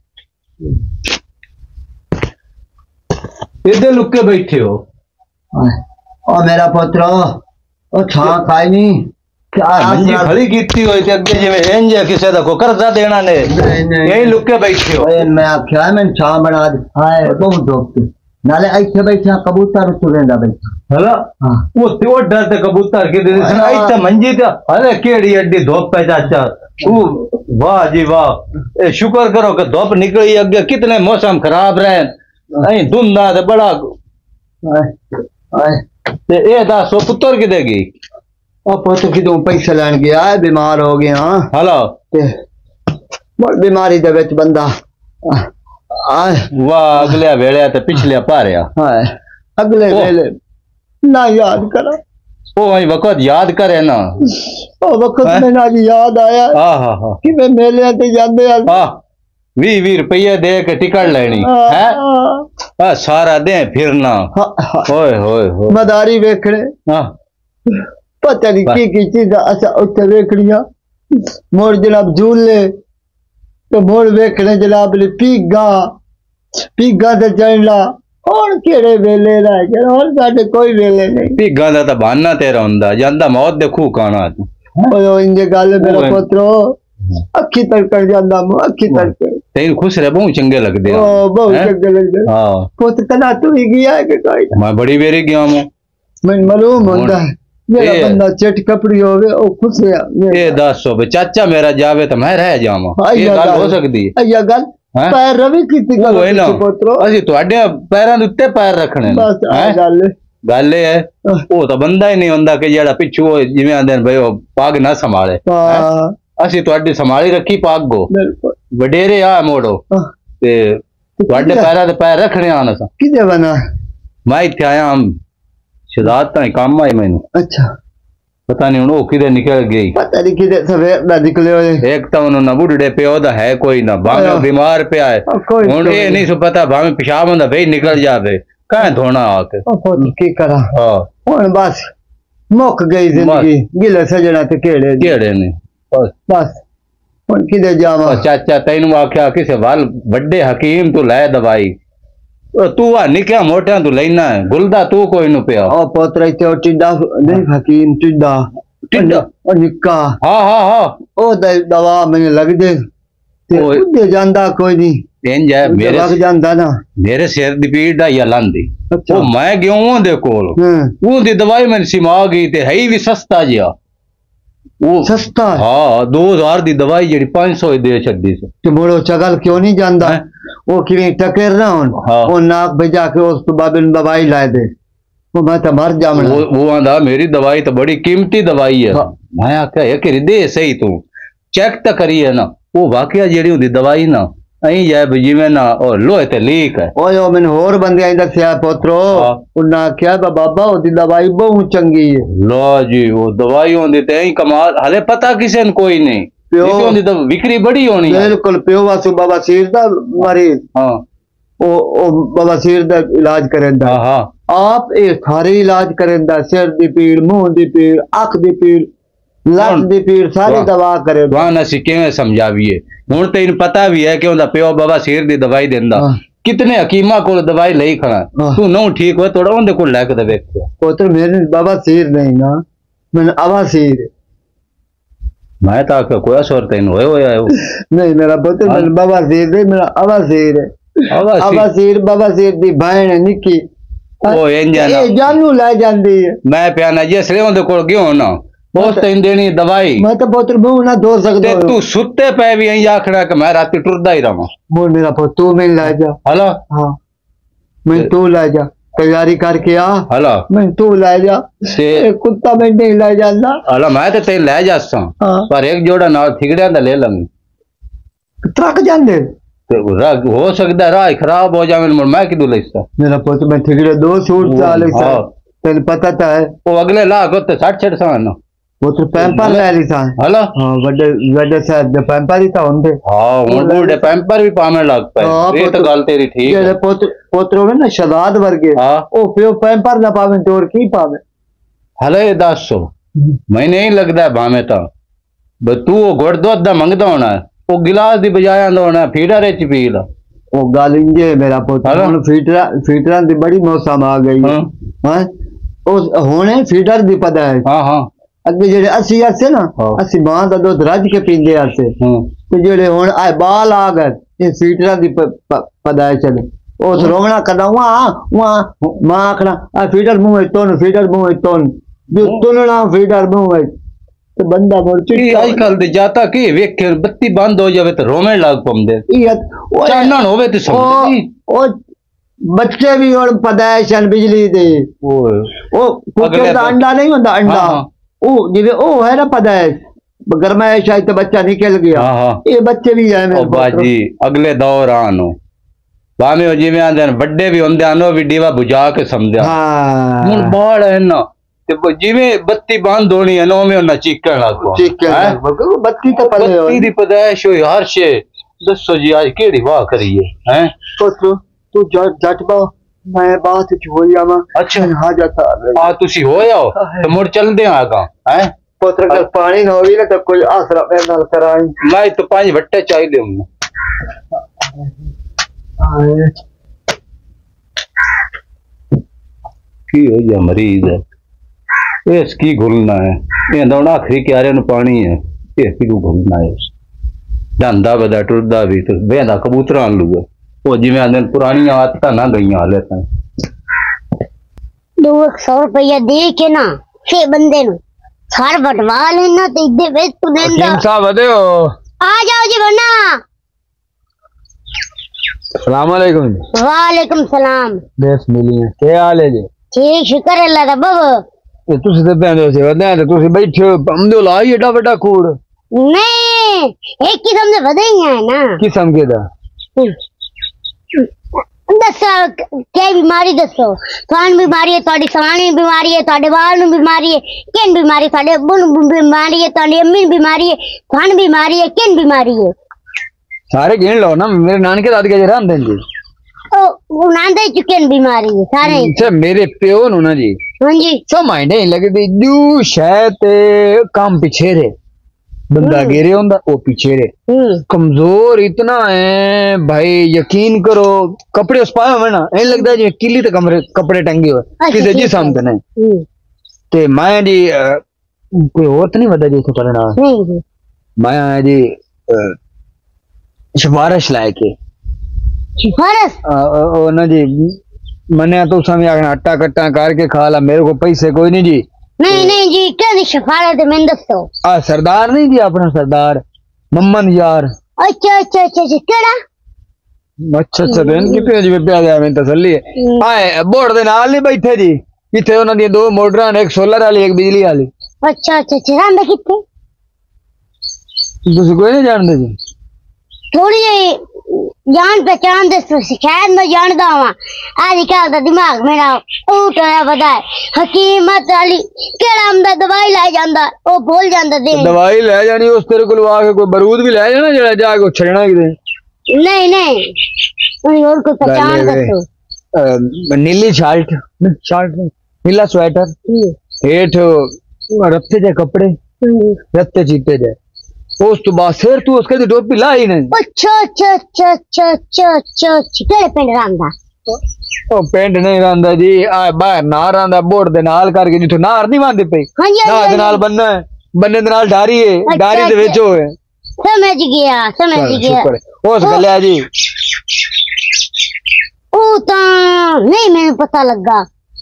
इधर लुक के बैठे हो और मेरा पुत्र ओ छां खाई नहीं मंजी खड़ी कीती होई ते अगे जिवें इंज किसे दा को कर्जा देना ने यही लुके बैठे हो। ओए मैं आख्या मैं छा बना दे हाय बहुत दोस्त नाले ऐसे बैठा कबूतर तुरेंदा बैठा हला हां वो ते डर ते कबूतर के दे सुना इते मंजी ते अरे केड़ी अड्डी धोप पे चाचा तू वाह जी वाह ए शुक्र करो कि धोप निकली अगे कितने मौसम खराब रहे अई धुंधा ते बड़ा हाय ते ए दसो पुत्र कि देगी ओ पुत्र की तू पैसे लेन गया है बीमार हो गया हलो ते बीमारी दे विच बंदा आए वाह अगले वेले ते पिछले पारिया हाय अगले वेले ना याद करा ओ भाई वक्त याद करे ना ओ वक्त में ना याद आया हां हां हां कि मैं मेले ते जांदे हां वी वी रुपये दे के टिकट लेनी है आ सारा दे फिरना ओए होए होए मदारी वेखणे हां पता नहीं की की चीज अच्छा उत्ते वेखड़िया मोर जनाब झूले तो मोर वेखने जनाब ले पीगा पीगा ते चढ़ना और केड़े वेले रह गए और साडे कोई वेले नहीं पीगा दा ता बहाना तेरा हुंदा ਜਾਂਦਾ मौत दे खूह काना ओए इंजे गल मेरा पुत्रो अखी तड़कण ਜਾਂਦਾ मु अखी तड़कण तेन खुश रह बहुत चंगे लगदे ओ बहुत चंगे लगदे हां पुत कना तू ही गया है कि कोई मैं बड़ी बेरी गया हूं मैं मालूम होंदा है मेरा बंदा चिट कपड़ी होवे ओ खुश है ए दसो बे चाचा मेरा जावे तो मैं रह जावां ये गल हो सकदी है ये गल पैर रवि कीती गल पुत्रो असि ਤੁਹਾਡੇ ਪੈਰਾਂ ਦੇ ਉੱਤੇ ਪੈਰ ਰੱਖਣੇ ਨੇ ਬਸ ਆ ਗੱਲ ਗੱਲ ਇਹ ਹੈ ਉਹ ਤਾਂ ਬੰਦਾ ਹੀ ਨਹੀਂ ਹੁੰਦਾ ਕਿ ਜਿਹੜਾ ਪਿੱਛੋਂ ਜਿਵੇਂ ਆਂਦੇ ਨੇ ਬਈ ਉਹ ਪੱਗ ਨਾ ਸੰਭਾਲੇ ਹਾਂ ਅਸੀਂ ਤੁਹਾਡੀ ਸੰਭਾਲੀ ਰੱਖੀ ਪੱਗ ਬਿਲਕੁਲ ਵਡੇਰੇ ਆ ਮੋੜੋ ਤੇ ਤੁਹਾਡੇ ਪੈਰਾਂ ਦੇ ਪੈਰ ਰੱਖਣੇ ਆਣ ਅਸਾਂ ਕਿਦੇ ਬਣਾ ਮੈਂ ਇੱਥੇ ਆਇਆ ਸ਼ਹਾਦਤ ਤਾਂ ਕੰਮ ਆਈ ਮੈਨੂੰ अच्छा पता नहीं वो किधर निकल गई पता नहीं किधर सवेर ना निकले होए एक तो उन्होंने बुढ़े पे ओदा है कोई ना भावे बीमार पे आए हुन ये नहीं सो पता भावे पेशाब होंदा भाई निकल जावे कहां धोना आके ओ की करा हां हुन बस मुक गई जिंदगी गिले सजना ते केड़े केड़े ने बस बस हुन किधर जावा चाचा तैनू आख्या किसे वाल बड़े हकीम तू ले दवाई तू आ निक्या मोटा तू लेना है गुलदा तू कोई नु पिया ओ पोतरा ते टिड्डा नहीं हकीम टिड्डा टिड्डा ओ निक्का हां हां हां ओ दवा मैंने लग दे ते उदे जांदा कोई नहीं इंज है मेरे लग जांदा ना मेरे सिर दी पीड़ दा या लांदी ओ मैं गयो हूं दे कोल ओ दी दवाई मैंने सिमा गई ते है भी सस्ता जिया वो सस्ता हां दो हज़ार दी दवाई जेडी पाँच सौ दे छड्डी से ते मोड़ो चगल क्यों नहीं जांदा वो किवें टकर ना हुन ओ नाक बजा के उस तो बाबे ने दवाई ला दे वो मैं तो मर जावना वो वो आंदा मेरी दवाई तो बड़ी कीमती दवाई है मैं आख्या ये कि दे सही तू चेक तो करिए ना वो वाकया जेडी हुंदी दवाई ना अई जाए जिवें ना और लोहे ते लीक है ओए ओ मैंने होर बंदे आई दसया पुत्रो उन्ना क्या बाबा ओदी दवाई बहुत चंगी है लो जी वो दवाई होंदी ते ही कमाल हले पता किसे ने कोई नहीं प्यो होंदी तो विक्री बड़ी होनी है बिल्कुल प्यो वासु बाबा सिर दा मरीज हां ओ ओ बाबा सिर दा इलाज करंदा हां आप ए सारे इलाज करंदा सिर दी पीड़ मुंह दी पीड़ आंख दी पीड़ लत दी पीड़ सारी दवा करे वाह ना किवें समझाविए हुन तैनू पता भी है कि उनदा प्यो बाबा सिर दी दवाई देंदा कितने हकीमा को दवाई लई खड़ा तू नौ ठीक हो थोड़ा उनदे को लेके दे देख पुत्र मेरे बाबा सिर नहीं ना मैंने आवा सिर मैं तो आके कोई असर तैनू होए होया नहीं मेरा पुत्र मेरे बाबा सिर दे मेरा आवा सिर है आवा सिर बाबा सिर दी बहन निकी ओ इंजा ना ए जानू ला जांदी है मैं प्याना जिसले उनदे कोल गयो ना उस तैन देनी दवाई मैं तो पुत्र मुंह ना धो सकदा तू सुते पे भी यही आखड़ा कि मैं रात टुरदा ही रहा मोर मेरा पुत्र तू मैं ला जा हेलो हां मैं तू ला जा तैयारी करके आ हेलो मैं तू ला जा से कुत्ता मैं नहीं ला जांदा हेलो मैं तो तेन ले जासा पर एक जोड़ा नाल थिगड़िया दा ले लंग ट्रक जांदे हो सकता राह खराब हो जावे मैं किदू लेसा मेरा पुत्र मैं ठिगड़े दो सूट चाले सा तेन पता तो है वो अगले लाख होते साठ छठ सा ना वो तो पैंपर ले ली सा हेलो हां बड़े बड़े साहब दे पैंपर ही था होंदे हां हुन बूढ़े पैंपर भी पावे लग पे ये तो गल तेरी ठीक है पुत्र पुत्र में ना शहादत वर्गे हां ओ पे पैंपर ना पावे तो और की पावे हले दस सौ मैं नहीं लगदा भावे ता ब तू घोड़ दूध दा मंगदा होना वो गिलास दी बजाय आंदा होना फीडर च पी ला वो गल इंजे मेरा पुत्र हुन फीडर फीडर दी बड़ी मौसम आ गई हां उस होने फीडर दी पता है हां हां अगे जेड़े अस्सी आसे ना हाँ। अस्सी मां दा दूध रज के पींदे आसे हूं ते जेड़े हुन आए बाल आ गए ये फीटरा दी पदाए चले ओ तो रोवना करना वहां वहां मां आखना आ फीटर मुंह है तोन फीटर मुंह है तोन जो तुनना फीटर मुंह है ते बंदा बोल ਇਹ ਅੱਜ ਕੱਲ ਦੇ ਜਾਤਾ ਕੀ ਵੇਖ ਕੇ ਬੱਤੀ ਬੰਦ ਹੋ ਜਾਵੇ ਤੇ ਰੋਵੇਂ ਲੱਗ ਪੰਦੇ ਚਾਨਣ ਹੋਵੇ ਤੇ ਸਮਝੀ ओ बच्चे भी और पदाए बिजली दे ਓਏ ओ कुत्ते दा अंडा नहीं होता अंडा हाँ, हाँ। ओ जिवे ओ है ना पदाए गरमाइश आई तो बच्चा निकल गया हाँ, हाँ। ये बच्चे भी है ओ बाजी अगले दौर आनो भाਵੇਂ ਉਹ ਜਿਵੇਂ ਆਂਦੇ ਨੇ ਵੱਡੇ ਵੀ ਹੁੰਦੇ ਹਨ ਉਹ ਵੀ ਦੀਵਾ ਬੁਝਾ ਕੇ ਸਮਝਿਆ हाँ ਹੁਣ ਬਾੜ ਹੈ ਨਾ ਤੇ ਬ- ਜਿਵੇਂ ਬੱਤੀ ਬੰਦ ਹੋਣੀ ਹੈ ਨਾ ਉਵੇਂ ਉਹਨਾਂ ਚੀਕਣ ਲੱਗ ਪਾ ठीक है बत्ती तो पले ਬੱਤੀ ਦੀ ਪਦਾਇਸ਼ ਹੋਈ ਹਰ ਸ਼ੇ ਦੱਸੋ ਜੀ ਅੱਜ ਕਿਹੜੀ ਵਾਹ ਕਰੀਏ ਹੈ पुत्र तू जट जट बा मैं बात च हो जावा अच्छा हाँ जाता ਆ ਤੁਸੀਂ ਹੋ ਆਓ ਤੇ ਮੁੜ ਚਲਦੇ ਆਗਾ ਹੈ पुत्र अगर पानी ना होगी ना तो कोई आसरा पे नाल कराई ਮੈਂ ਤਾਂ ਪੰਜ ਵੱਟੇ ਚਾਹੀਦੇ ਹੁਣ ਕੀ ਹੋ ਗਿਆ ਮਰੀਜ਼ ਹੈ ਇਸ ਕੀ ਘੁਲਣਾ ਹੈ ਇਹ ਦੌੜਾ ਆਖਰੀ ਕਿਆਰੇ ਨੂੰ ਪਾਣੀ ਹੈ ਇਹ ਕੀ ਘੁਲਣਾ ਹੈ ਡਾਂਦਾ ਬਦਾ ਟੁਰਦਾ ਵੀ ਤੇ ਵੇਂਦਾ ਕਬੂਤਰਾਂ ਲੂਗਾ ਉਹ ਜਿਵੇਂ ਆਂਦੇ ਨੇ ਪੁਰਾਣੀਆਂ ਆਦਤਾਂ ਨਾ ਗਈਆਂ ਹਾਲੇ ਤਾਂ दो सौ रुपया दे के ना छे बंदे नु सार बटवा लेना ते इदे वेच तू देंदा साहब बदेओ आ जाओ जी वरना सलाम अलैकुम वालेकुम सलाम बेस मिली है क्या हाल है जी ठीक शुक्र है अल्लाह दा बाबा ये तुसी ते पैंदे हो वदे ते तुसी बैठे हो हमदे लाई एडा बड़ा कूड़ नहीं एक किस्म दे वधे ही है ना किस्म के दा दसो क्या बीमारी दसो थान बीमारी है थोड़ी सवानी बीमारी है थोड़े बाल नु बीमारी है किन बीमारी थोड़े अब्बू नु बीमारी है थोड़ी अम्मी नु बीमारी है थान बीमारी है किन बीमारी है सारे गिन लो ना मेरे नानके दादके जरा आंदे जी ओ उनांदे चुके न बीमारी है सारे अच्छा मेरे प्यो नु ना जी हां जी समझ नहीं लगदी दू शायद काम पीछे रे बंदा गिरे होंदा ओ पीछे रे हम्म कमजोर इतना है भाई यकीन करो कपड़े उस पाए हुए ना ऐसा लगता है जी किली ते कमरे कपड़े टंगे हुए अच्छा, किसी ठीक जिसम है। ते नहीं हम्म ते मैं जी अ, कोई और तो नहीं बता जी इसको करना नहीं मैं जी अ, सिफारिश लाए के सिफारिश अ, अ, ओ ना जी मैंने तो समय आखना आटा कट्टा करके खा ला मेरे को पैसे कोई नहीं जी नहीं नहीं जी क्या दी सिफारिश है मैंने दसो आ सरदार नहीं जी अपना सरदार मम्मद यार अच्छा अच्छा अच्छा अच्छा केड़ा अच्छा अच्छा तो इनकी पेज पे प्याज है मैं तसल्ली है आए बोर्ड दे नाल नहीं बैठे जी इथे उन्हां दी दो मोटरां ने एक सोलर वाली एक बिजली वाली अच्छा अच्छा अच्छा रंदा किथे तुसी कोई नहीं जानते जी थोड़ी जान पहचान दे शायद मैं जानदा हूं आजकल दा दिमाग मेरा ऊट होया बदा है हकीमत अली केड़ा हमदा दवाई ला जांदा ओ भूल जांदा दे दवाई ले जानी उस तेरे को लवा के कोई बारूद भी ले जाना जरा जाके छड़ना किते नहीं नहीं कोई और को पहचान दसो नीली शर्ट शर्ट नीला स्वेटर हेठ रत्ते जे कपड़े रत्ते चीते जे उस तो बाद फिर तू उसके दी टोपी लाई नहीं अच्छा अच्छा अच्छा अच्छा अच्छा अच्छा अच्छा केड़े पिंड रंदा ओ पेंट नहीं रंदा जी आ बाहर ना रंदा बोर्ड दे नाल करके जिथों नार नहीं बांधे पे हां जी ना दे नाल बन्ना है बन्ने दे नाल डारी है अच्छा, डारी दे विच होए समझ गया समझ गया शुक्र है उस गलिया जी ओ ता नहीं मैंने पता लगा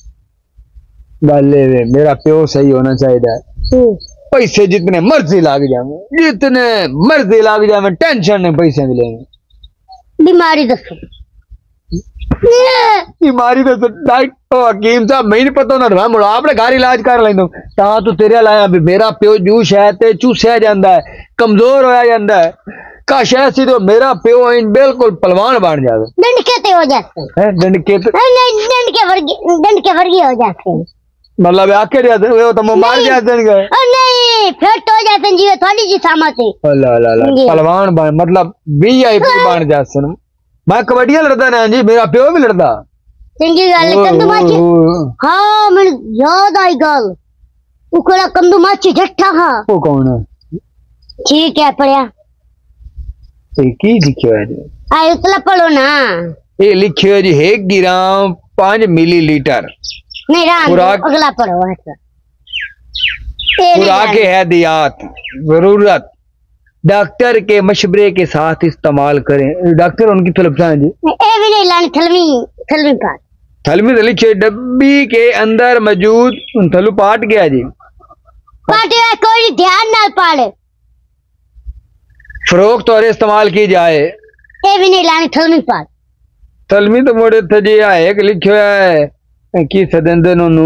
गले वे मेरा प्यो सही होना चाहिए पैसे जितने मर्जी लाग जावे जितने मर्जी लाग जावे टेंशन नहीं पैसे की लेंगे बीमारी दसो बीमारी तो डॉक्टर ओ हकीम साहब मैं नहीं पता ना मुड़ा आपने घर इलाज कर लेंदो ता तो तेरे लाया भी मेरा प्यो जूश है ते चूसया जांदा है कमजोर होया जांदा है काश ऐसी तो मेरा प्यो इन बिल्कुल पहलवान बन जावे डंडके ते हो जाते हैं डंडके तो नहीं डंडके वर्गी डंडके वर्गी हो जाते मतलब आके जाते वो तो मार जाते हैं ओ नहीं फिट हो जाते हैं जी थोड़ी जी सामत है अल्लाह अल्लाह अल्लाह जी। पहलवान बन मतलब वीआईपी बन जाते हैं मैं कबड्डियां लड़दा ना जी मेरा प्यो भी लड़दा चंगी गल ओ, कंदू माची ओ, ओ, हां मैं याद आई गल उकड़ा कंदू माची जट्ठा हां वो कौन है ठीक है पढ़िया तो की लिखियो है जी आए उतला पढ़ो ना ये लिखियो है जी एक ग्राम पांच मिलीलीटर नहीं राम खुराक- अगला पढ़ो अच्छा खुराक हदियात जरूरत डॉक्टर के मशवरे के साथ इस्तेमाल करें। डॉक्टर उनकी तलब है जी ए भी नहीं लानी थलवी थलवी पाट थलमी तो लिखे डब्बी के अंदर मौजूद थलू पाट गया जी पाटे कोई ध्यान ना पाड़े फरोख्त और इस्तेमाल की जाए। ए भी नहीं लानी थलवी पाट थलमी तो मोड़े थे जी है एक लिखो है की सदंदे नोनू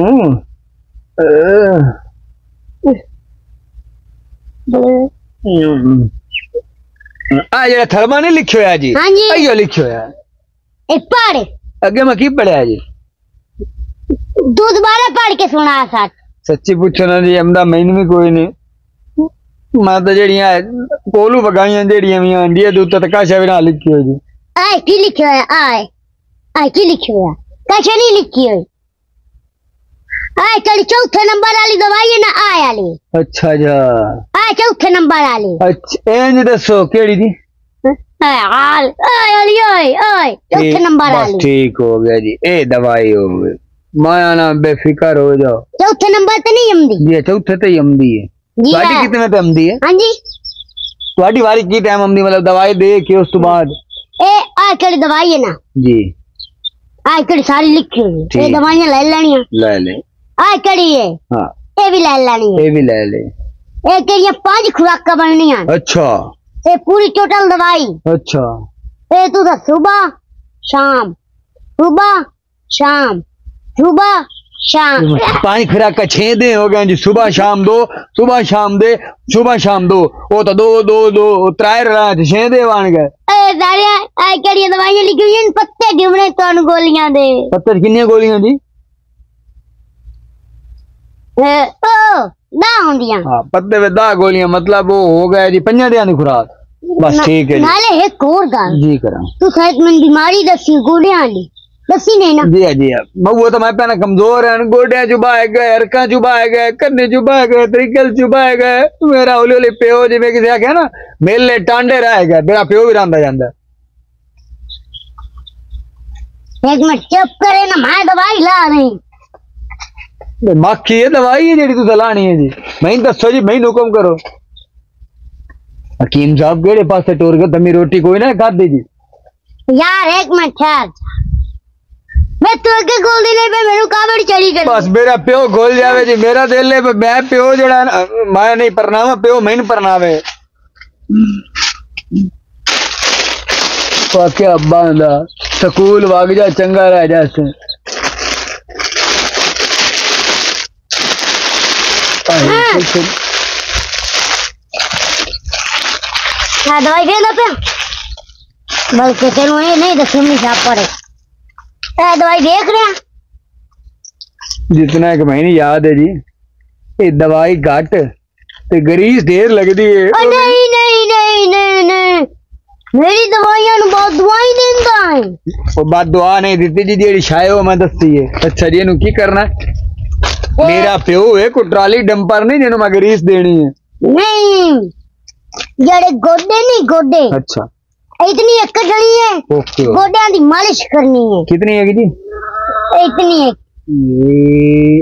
आ जरा थलमा नहीं लिखो है जी हाँ जी अयो लिखो है ए पाड़े अगे मैं की पढ़िया जी दूध बारा पढ़ के सुना साथ सच्ची पूछो ना जी अमदा मैंने भी कोई नहीं मैं तो जड़ियां कोलू बगाइयां जड़ियां भी अंडिया दूध तो काशा भी ना लिखी हो जी आए की लिखो है आए आए की लिखो है काशा नहीं लिखी है आए कल चौथे नंबर वाली दवाई है ना आए वाली अच्छा जा आए चौथे नंबर वाली अच्छा इंज दसो केड़ी जी आए हाल आए वाली आए आए चौथे नंबर बस वाली ठीक हो गया जी ए दवाई हो गई माया ना बेफिक्र हो जाओ चौथे नंबर तो नहीं हमदी जी चौथे ते ही अमदी है जी ਤੁਹਾਡੀ हाँ। कितने ते अमदी है हाँ जी ਤੁਹਾਡੀ ਵਾਰੀ ਕੀ ਟਾਈਮ ਅਮਦੀ मतलब दवाई दे के उस तो बाद ए आए कड़ी दवाई है ना जी आए कड़ी सारी लिखी हुई ये ठीक। दवाइयां ले लेनी ले ले आए कड़ी है हाँ ये भी ले लेनी है ये भी ले ले ये तेरी पांच खुराक बननी है अच्छा ये पूरी टोटल दवाई अच्छा ये तू तो सुबह शाम सुबह शाम सुबह शाम पांच खुराक का छह दे हो गए जी सुबह शाम दो सुबह शाम दे सुबह शाम दो वो तो दो दो दो त्राय रहा छह दे बन गए ए सारे आए कड़ी दवाइयां लिखी हुई हैं पत्ते गिवने तो गोलियां दे पत्थर किन्नी गोलियां जी ए, ओ ना होंदियां हाँ पत्ते पे दा गोलियां मतलब वो हो गया जी पंजा दिया दी खुराक बस ना- ठीक है जी नाले एक और गल जी करा तू सेहतमंद बीमारी दसी गोलियां वाली दसी नहीं ना जी जी वो तो मैं पहना कमजोर है गोडिया चुबाए गए हरका चुबाए गए कन्ने चुबाए गए त्रिकल चुबाए गए मेरा हौली हौली प्यो जिमें किसी आख्या ना मेले टांडे रह गए मेरा प्यो भी रहा जाता एक मिनट चुप करे ना मैं दवाई ला रही माखी है दवाई है जी तू लानी है जी मैं दसो जी मैं हुक्म करो हकीम साहब केड़े पास टोर के तमी रोटी कोई ना खाधी जी यार एक मिनट ठहर मैं तू के गोल दिले पे मेनू कावड़ चढ़ी कर बस मेरा प्यो गोल जावे जी मेरा दिल है मैं प्यो जड़ा मैं नहीं परनावा प्यो मैं परनावे क्या अब्बा दा स्कूल वाग जा चंगा रह जासे हाँ दवाई दे दो बल्कि तेनू ये नहीं दसी मम्मी साहब पड़े ए दवाई देख रहे हैं जितना एक महीने याद है जी ये दवाई घट ते गरीस देर लगती है ओ नहीं नहीं नहीं नहीं नहीं मेरी दवाइयां नु बहुत दवाई देंदा है वो बात दुआ नहीं दी जी जेड़ी शाये वो मैं दसती है अच्छा जी इनू की करना है? मेरा प्यो है को ट्राली डंपर नहीं जिन्हों मैं गरीस देनी है नहीं जड़े गोडे नहीं गोडे अच्छा इतनी एक कटनी है ओके गोडियां दी मालिश करनी है कितनी है जी इतनी एक ये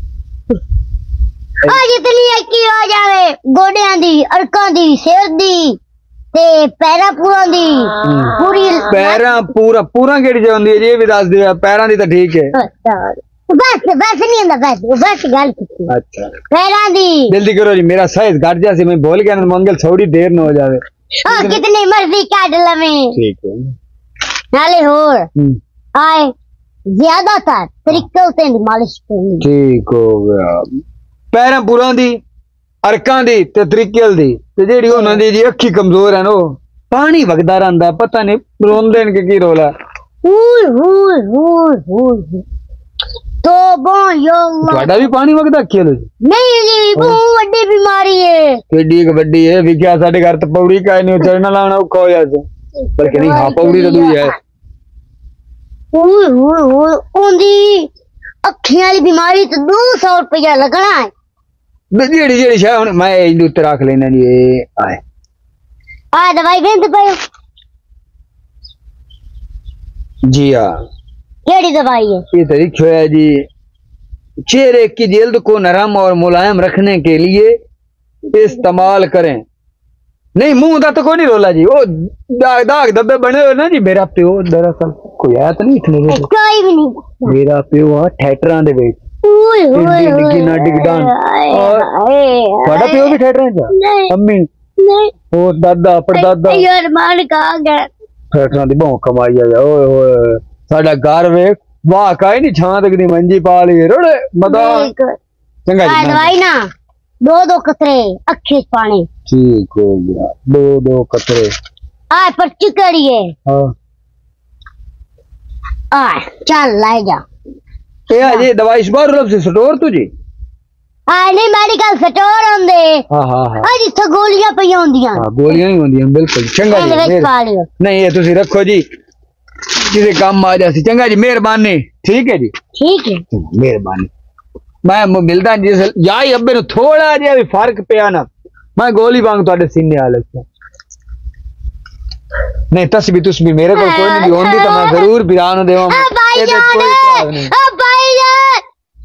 आज इतनी एक की हो जावे गोडियां दी अड़कां दी सिर दी ते पैरा पूरा दी पूरी पैरा पूरा पूरा केड़ी जे होंदी है जी ये भी दस दे पैरा दी तो ठीक है बस बस नहीं होंदा बस बस गल की अच्छा पैरा दी जल्दी करो जी मेरा साइज घट जा से मैं बोल गया ना मंगल थोड़ी देर न हो जावे ओ कितनी मर्जी काट लवे ठीक है नाले होर हम्म, आए ज्यादातर तरीके से मालिश करनी ठीक हो गया पैरा पूरा दी अरकां दी ते त्रिकल दी ते जेड़ी उन्हां दी जी अखी कमजोर है नो पानी वगदा रहिंदा पता नहीं रोंदे न के की रोला हुई हुई हुई हुई तो बो यो अल्लाह ਤੁਹਾਡਾ भी पानी वगदा अखी लो नहीं जी बहुत बड़ी बीमारी है केडी एक बड्डी है विख्या साडे घर ते पौड़ी का नहीं चढ़ना लाना औखा हो जासे बल्कि नहीं हां पौड़ी तो दूई है हुई हुई हुई ओंदी अखियां वाली बीमारी तो दो सौ रुपया लगना है ते जेड़ी जेड़ी शाय हुन मैं इस उत्ते रख लेना जी ये आए आ दवाई देंदे पायो जी हां केड़ी दवाई है ये तो लिखो है जी चेहरे की जल्द को नरम और मुलायम रखने के लिए इस्तेमाल करें। नहीं मुंह का तो कोई नहीं रोला जी, वो दाग दाग धब्बे बने हुए ना जी। मेरा प्यो दरअसल कोई आया तो नहीं इतने में, कोई भी नहीं। मेरा प्यो आ थिएटरां दे विच ओए होए डिग्गी ना डिगडान। और बड़ा प्यो भी थिएटरां च नहीं अम्मी नहीं ओ दादा परदादा यार मान कहा गया थिएटरां दी बहुत कमाई आ। ओए होए साडा घर वेख वाह काई नहीं छां तक दी मंजी पा ली रोड़े मदा चंगा जी दवाई ना दो दो कतरे अखे पानी ठीक हो गया। दो दो कतरे आ पर्ची करिए। हां आ चल लाई जा ए अजे दवाई स्टोर लब से स्टोर तुझे आ नहीं मेडिकल स्टोर होंदे। हां हां हां आ जिथे गोलियां पईयां होंदियां। हां गोलियां ही होंदियां बिल्कुल। चंगा जी मेरे नहीं ये तुसी रखो जी किसी काम आ जासी। चंगा जी मेहरबानी। ठीक है जी ठीक है मेहरबानी। मैं मिलदा जिस याई अब्बे नु थोड़ा जिहा भी फर्क पिया ना मैं गोली वांग ਤੁਹਾਡੇ सीने आ लगता। नहीं तस्बी तुस्बी मेरे को कोई नहीं होंदी तो मैं जरूर बिरान देवा। ए भाई जान ए भाई जान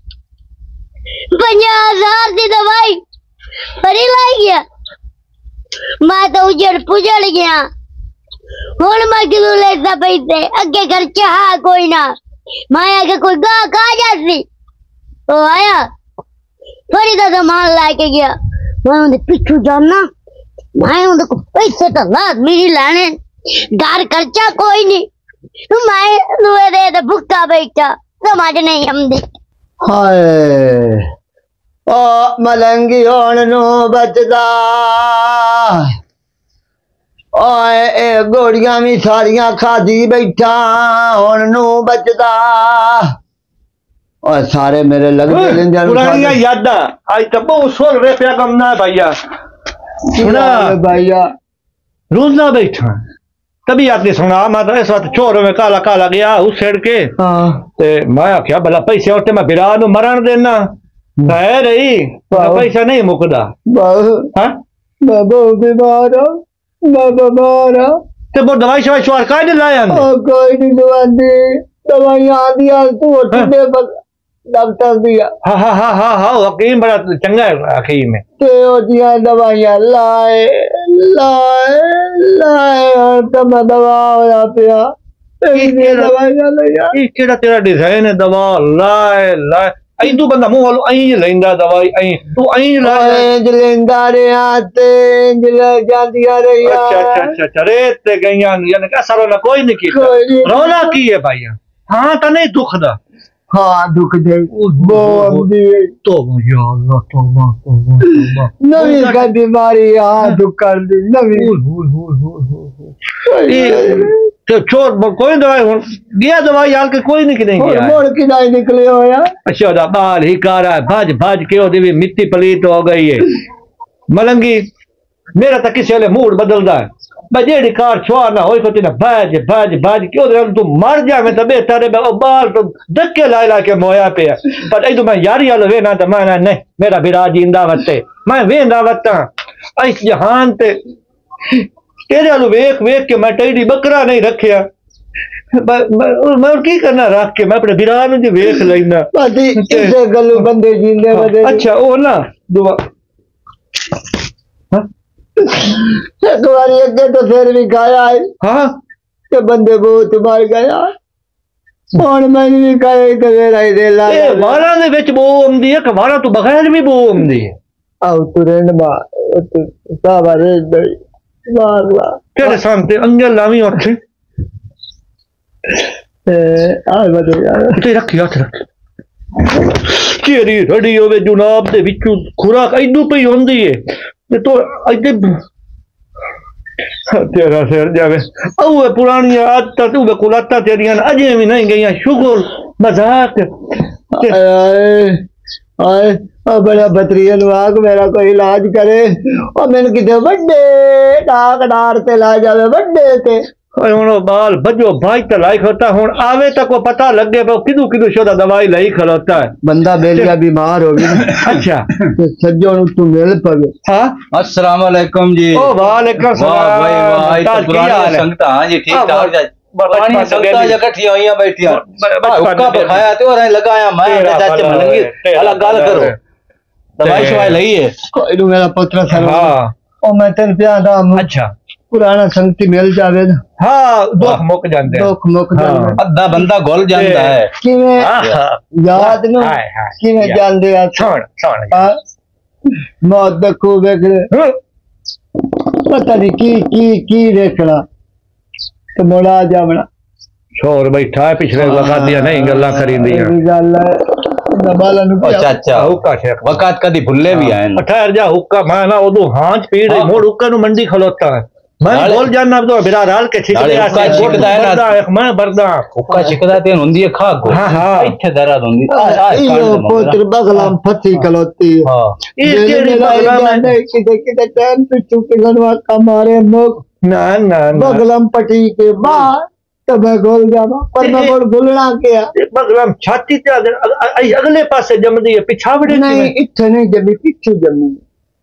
पचास हजार दी दवाई बड़ी लाई गया। मैं तो उजड़ पुजड़ गया हुन मैं किदू लेता पैसे अगे खर्चा है कोई ना। मैं आगे कोई गा का जासी ओ आया थोड़ी दा सामान लेके गया। मैं उनके पीछू जाना मैं उनको पैसे तो लाजमी ही लाने घर खर्चा कोई नहीं मैं दुए दे दे भुक्का बैठा समझ नहीं आंदी। हाय ओ मलंगी होण नु बचदा ओए ए गोड़ियां भी सारियां खादी बैठा होण नु बचदा। और सारे मेरे लग पुरानियां यादा आज तो बहुत सोल रे पे कम ना भैया सुना भैया रोज ना बैठा तभी आपने सुना मैं तो इस वक्त चोरों में काला काला गया उस सेड़ के ते मैं आख्या भला पैसे उठे मैं बिरा नु मरण देना कह रही पैसा नहीं मुकदा हां मैं बहुत बीमार हूं मैं बीमार हूं ते वो दवाई शवाई शवार का नहीं लाया कोई नहीं दवाई दवाइयां आंदियां तू उठने पर डॉक्टर दिया। हाँ हाँ हाँ हाँ हाँ हकीम बड़ा चंगा है हकीम है। ते ओदियां दवाइयां लाए लाए लाए और तो मैं दवा होया पिया दवाइयां लिया। ये केड़ा तेरा डिजाइन है दवा लाए लाए आई तू बंदा मुंह वालो आई लेंदा दवाई आई तू आई लाए इंज लेंदा रे आते इंज ले जांदियां रे यार। अच्छा अच्छा अच्छा रेत ते गईयां यानी का सरो ना कोई नहीं की रोना की है भाई। हाँ तो नहीं दुख दा हाँ दुख दे वो आंदी तो या अल्लाह तौबा तौबा तौबा नवी का बीमारी हाँ दुख कर दी नवी तो चोर कोई दवाई गया दवाई यार के कोई नहीं कि नहीं गया मोड़ की दाई निकले हो यार। अच्छा दा बाल ही कारा भाज भाज के ओदी भी मिट्टी पलीत हो गई है। मलंगी मेरा तो किसी वाले मूड बदलदा है बजेड़ी कार छुआ ना होई को तेना भाज भाज भाज क्यों दे तू मर जा मैं तबे तारे बाल तो धक्के ला ला के मोया पे पर ए तो मैं यार यार वे ना तो मैं नहीं मेरा बिरा जिंदा वते मैं वेंदा वता इस जहान ते तेरे वालू वेख वेख के मैं टेडी बकरा नहीं रखिया मैं की करना रख के मैं अपने बिरा नु जी वेख लेना इसे गलू बंदे जिंदे बदे। अच्छा ओ ना दुआ एक बार अगे तो फिर भी खाया है हाँ के बंदे बहुत मार गया और मैंने भी खाया तो मेरा ही दे ला ए वारा दे विच बो आंदी है कि वारा तो बगैर भी बो आंदी है आओ तुरंत मार तो सावा रे गई मार ला केड़े सांते अंगल लावी उठे ए आ बदे यार ते रख हाथ रख केरी रड़ी होवे जनाब दे विचों खुराक इदू पई होंदी है तो अजे तेरा सिर जावे ओए पुरानी आदत तू कुलाता तेरियां अजे भी नहीं गईयां शुगर मजाक आए आए बड़ा बतरीन वाग मेरा कोई इलाज करे और मैंने किते बड़े डाक डार ते ला जावे बड़े ते हुन बाल बजो भाई तो लाई खलोता हुन आवे तक को पता लगे वो किदू किदू शोदा दवाई लाई खलोता है बंदा बेलिया बीमार हो गया। अच्छा सज्जो तू मिल पवे। हाँ अस्सलाम वालेकुम जी। ओ वालेकुम सलाम वाह भाई वाह तो पुरानी संगत हां जी ठीक ठाक पानी संगता जा इकट्ठियां होइयां बैठियां हुक्का पकाया ते और लगाया मैं चाचे मलंगी अलग गल करो दवाई शवाई लई है कोई नु मेरा पुत्र सर हाँ ओ मैं तेन प्या दा अच्छा पुराना संगति मिल जावे ना हाँ दुख मुक जांदे दुख मुक जावे अद्धा बंदा घुल जांदा है किवें याद नु हाय हाय किवें जांदे आ सुन सुन मौत दा खूब वेखदे पता नहीं की की की देखना ते मोड़ा जावना शोर बैठा है पिछले वक्त दिया नहीं गल्ला करींदियां गल है नबाला नु ओ चाचा हुक्का शेख वक़्त कदी भुल्ले भी आए ना ठहर जा हुक्का मैं ना उदो हांच पीड़ मोड़ हुक्का नु मंडी खलोता है मैं बोल जाना तो बिरा राल के छिकदे हुक्का छिकदा है ना मैं बरदा हुक्का छिकदा ते हुंदी है खा को हां हां इथे दर्द हुंदी यो पुत्र बगलाम फती कलोती हां ये केड़ी बगलाम है किते किते टाइम पे चुके गनवा का मारे मुक ना ना बगलाम पटी के बाद तब मैं गोल जावा पर मैं गोल भूलना क्या बगलाम छाती ते अगले पासे जमदी है पिछावड़े नहीं इथे नहीं जमी पिछू जमी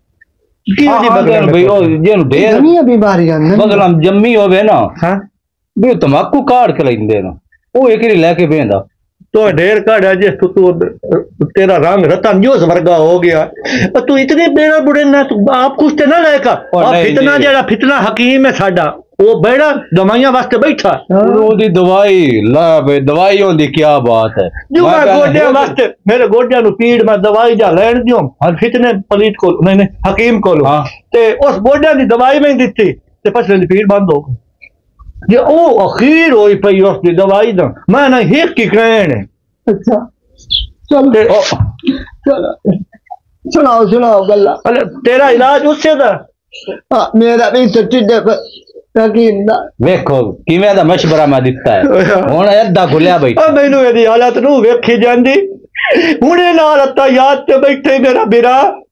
की जी बगलाम भाई ओ जेनु ढेर दुनिया बीमारियां ने बगलाम जम्मी होवे ना हां भी तंबाकू काट के लेंदे ना ओ एकरी लेके बेंदा तो ढेर काढ़ा जे तू तू तेरा रंग रतन जो वर्गा हो गया तू इतने बेड़ा बुड़े ना तू आप कुछ ते ना लेका फितना जेड़ा फितना हकीम है साडा वो बेड़ा दवाइयां वास्ते बैठा ओदी दवाई ला बे दवाई होंदी क्या बात है जो मैं गोड्या वास्ते मेरे गोड्या नु पीड़ में दवाई जा लेन दियो हर फितने पलीत को नहीं नहीं हकीम को हां ते उस गोड्या दी दवाई में दित्ती ते पछले दी पीड़ बंद हो गई ये ओ अखीर होई पई उस दी दवाई दा मैं ना हिक की कहने अच्छा चलो चलो सुनाओ सुनाओ गल्ला अरे तेरा इलाज उससे था मेरा भी सच्ची दे हकीम दा वेखो किवें दा मशवरा मैं दित्ता है हुन अद्धा खुलिया बैठा ओ मैनू एदी हालत नु वेखी जांदी हुणे नाल अत्ता याद ते बैठे मेरा बिरा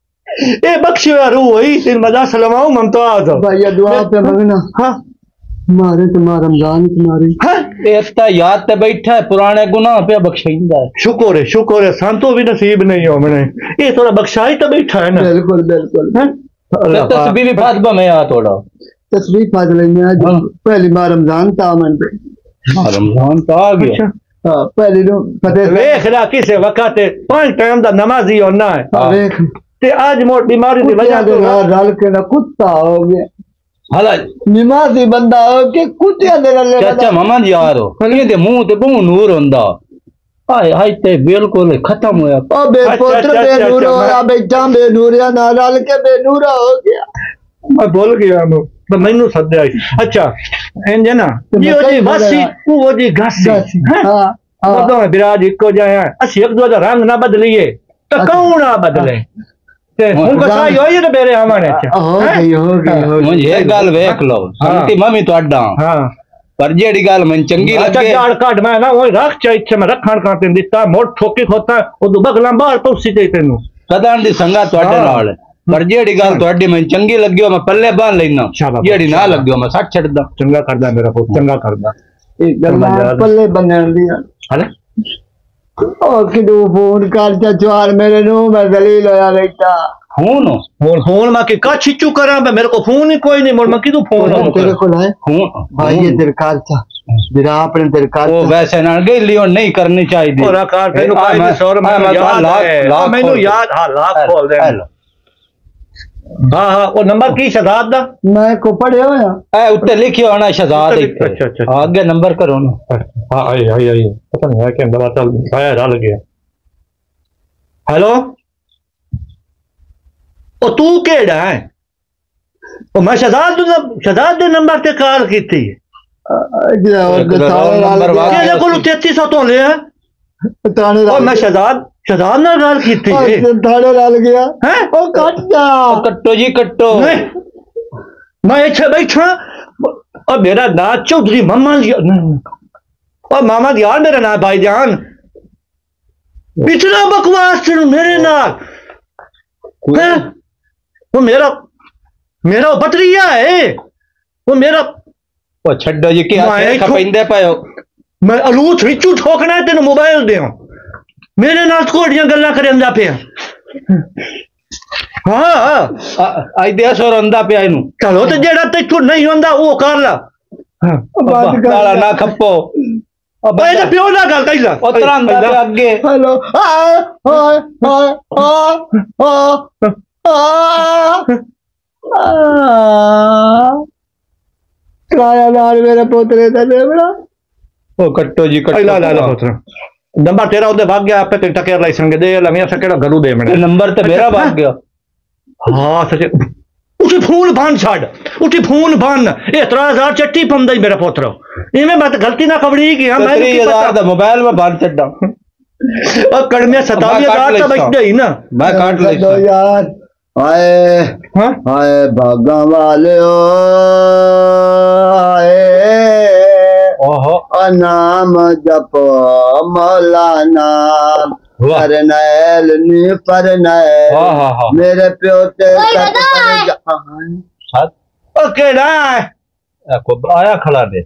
ए बख्शिया रूह होई तेन मजा सलामाओ मुमताज भाई दुआ पे मंगना हां मारे तुम्हारा रमजान तुम्हारी हां ए अत्ता याद ते बैठा है पुराने गुनाह पे बख्शिंदा है शुक्र है शुक्र है सांतो भी नसीब नहीं हो मने ये थोड़ा बख्शाई तो बैठा है ना बिल्कुल बिल्कुल अल्लाह तस्बीह भी फातिमा में आ थोड़ा तस्वीर फादल में आज पहली बार रमजान था मन पे रमजान तो आ गया हां पहली नु फतेह वेख रा किसे वक्त पांच टाइम दा नमाजी होना है देख ते आज मोट बीमारी दी वजह तो रल के ना कुत्ता हो गया हला नमाजी बंदा हो के कुत्ते दे रले चाचा मोहम्मद यार हो ये दे मुंह ते बहु नूर हुंदा हाय हाय ते बिल्कुल खत्म होया ओ बे पुत्र बे नूर होया बेटा बे नूरिया ना रल के बे नूरा हो गया मैं भूल गया मैं तो मैनू सद्या अच्छा इंज ना ये जी वासी वो जी घासी हां हां बिराज इको जाया असि एक दो रंग ना बदलिए तो कौन ना बदले ते हुन को साई होई ना मेरे हमाने हो गई हो गई मुझे एक गल वेख लो संती मम्मी तोड़ा हां पर जेड़ी गल मन चंगी लगे जाड़ काट मैं ना वो रख चाहिए मैं रखण काटे दिता मोट ठोकी खोता ओ बगला बाहर पौसी दे तेनु कदां दी संगा तोड़े नाल पर जेड़ी गल तोड़ी मैं चंगी लगियो मैं पल्ले बांध लेना जेड़ी ना लगियो मैं सट छड़दा चंगा करदा मेरा पुत चंगा करदा एक गल पल्ले बनन दिया अरे ओ किदू फोन कर चचवार मेरे नु मैं दलील होया बेटा फोन फोन फोन मैं के का छिचू करा मेरे को फोन ही कोई नहीं मोर मैं किदू फोन तेरे को है फोन भाई ये तेरे कार चा बिरा अपने तेरे कार वो वैसे ना गई नहीं करनी चाहिए और कार तेनु काई सौर में याद मैनू याद हां लाख खोल दे हां हां वो नंबर की शहजाद दा मैं को पढ़े होया ए उत्ते लिखियो होना शहजाद अच्छा अच्छा आगे नंबर करो ना हां आई आई आई पता नहीं है क्या दवा चल आया रल गया हेलो ओ तू केड़ा है ओ मैं शहजाद शहजाद दे नंबर ते कॉल कीती नंबर तेरे को तैंतीस सौ तो ले ताने ओ मैं शहजाद शहजाद नाल गल कीती है ताने रल गया हैं ओ कट जा कट्टो जी कट्टो मैं इथे बैठा और मेरा नाम चौधरी मोहम्मद और मोहम्मद यार मेरा नाम भाईजान इतना बकवास मेरे नाल वो मेरा मेरा बतरिया है वो मेरा ओ छड्डो जी के हाथ खपेंदे पायो मैं अलूथ विचू ठोकना है तेन मोबाइल दे मेरे नाल कोड़ियां गल्लां करंदा पे हां आई दे सो रंदा पे इनु चलो ते जेड़ा तेथू नहीं होंदा वो कर ला बंद कर गाला ना खप्पो ओए ते प्यो ना गल कइला उतरा अंदा पे अगे हेलो हाय हाय हाय किराया लाल मेरे पोतरे दा दे बड़ा ओ कट्टो जी कट्टो ला ला ला पुत्र नंबर तेरा उधर भाग गया आपे टकेर लाइसेंस के दे लमिया से केड़ा गरू दे मने नंबर ते मेरा भाग गया हाँ सच उठी फोन बन छड़ उठी फोन बन ए त्रै हज़ार चट्टी पमदा ही मेरा पुत्र इवें बात गलती ना खबड़ी कि मैं तीस हज़ार दा मोबाइल में बांध छड्डा और कड़मे सतावी हज़ार तो बचदा ही ना मैं काट ले दो यार हाय हां हाय भागा वाले ओ हाय ओहो नाम जपो मौलाना परनैल नी परनैल हाँ हाँ हाँ मेरे प्यो ते कोई तक बता है। पर जा- साथ ओ केड़ा को आया खड़ा दे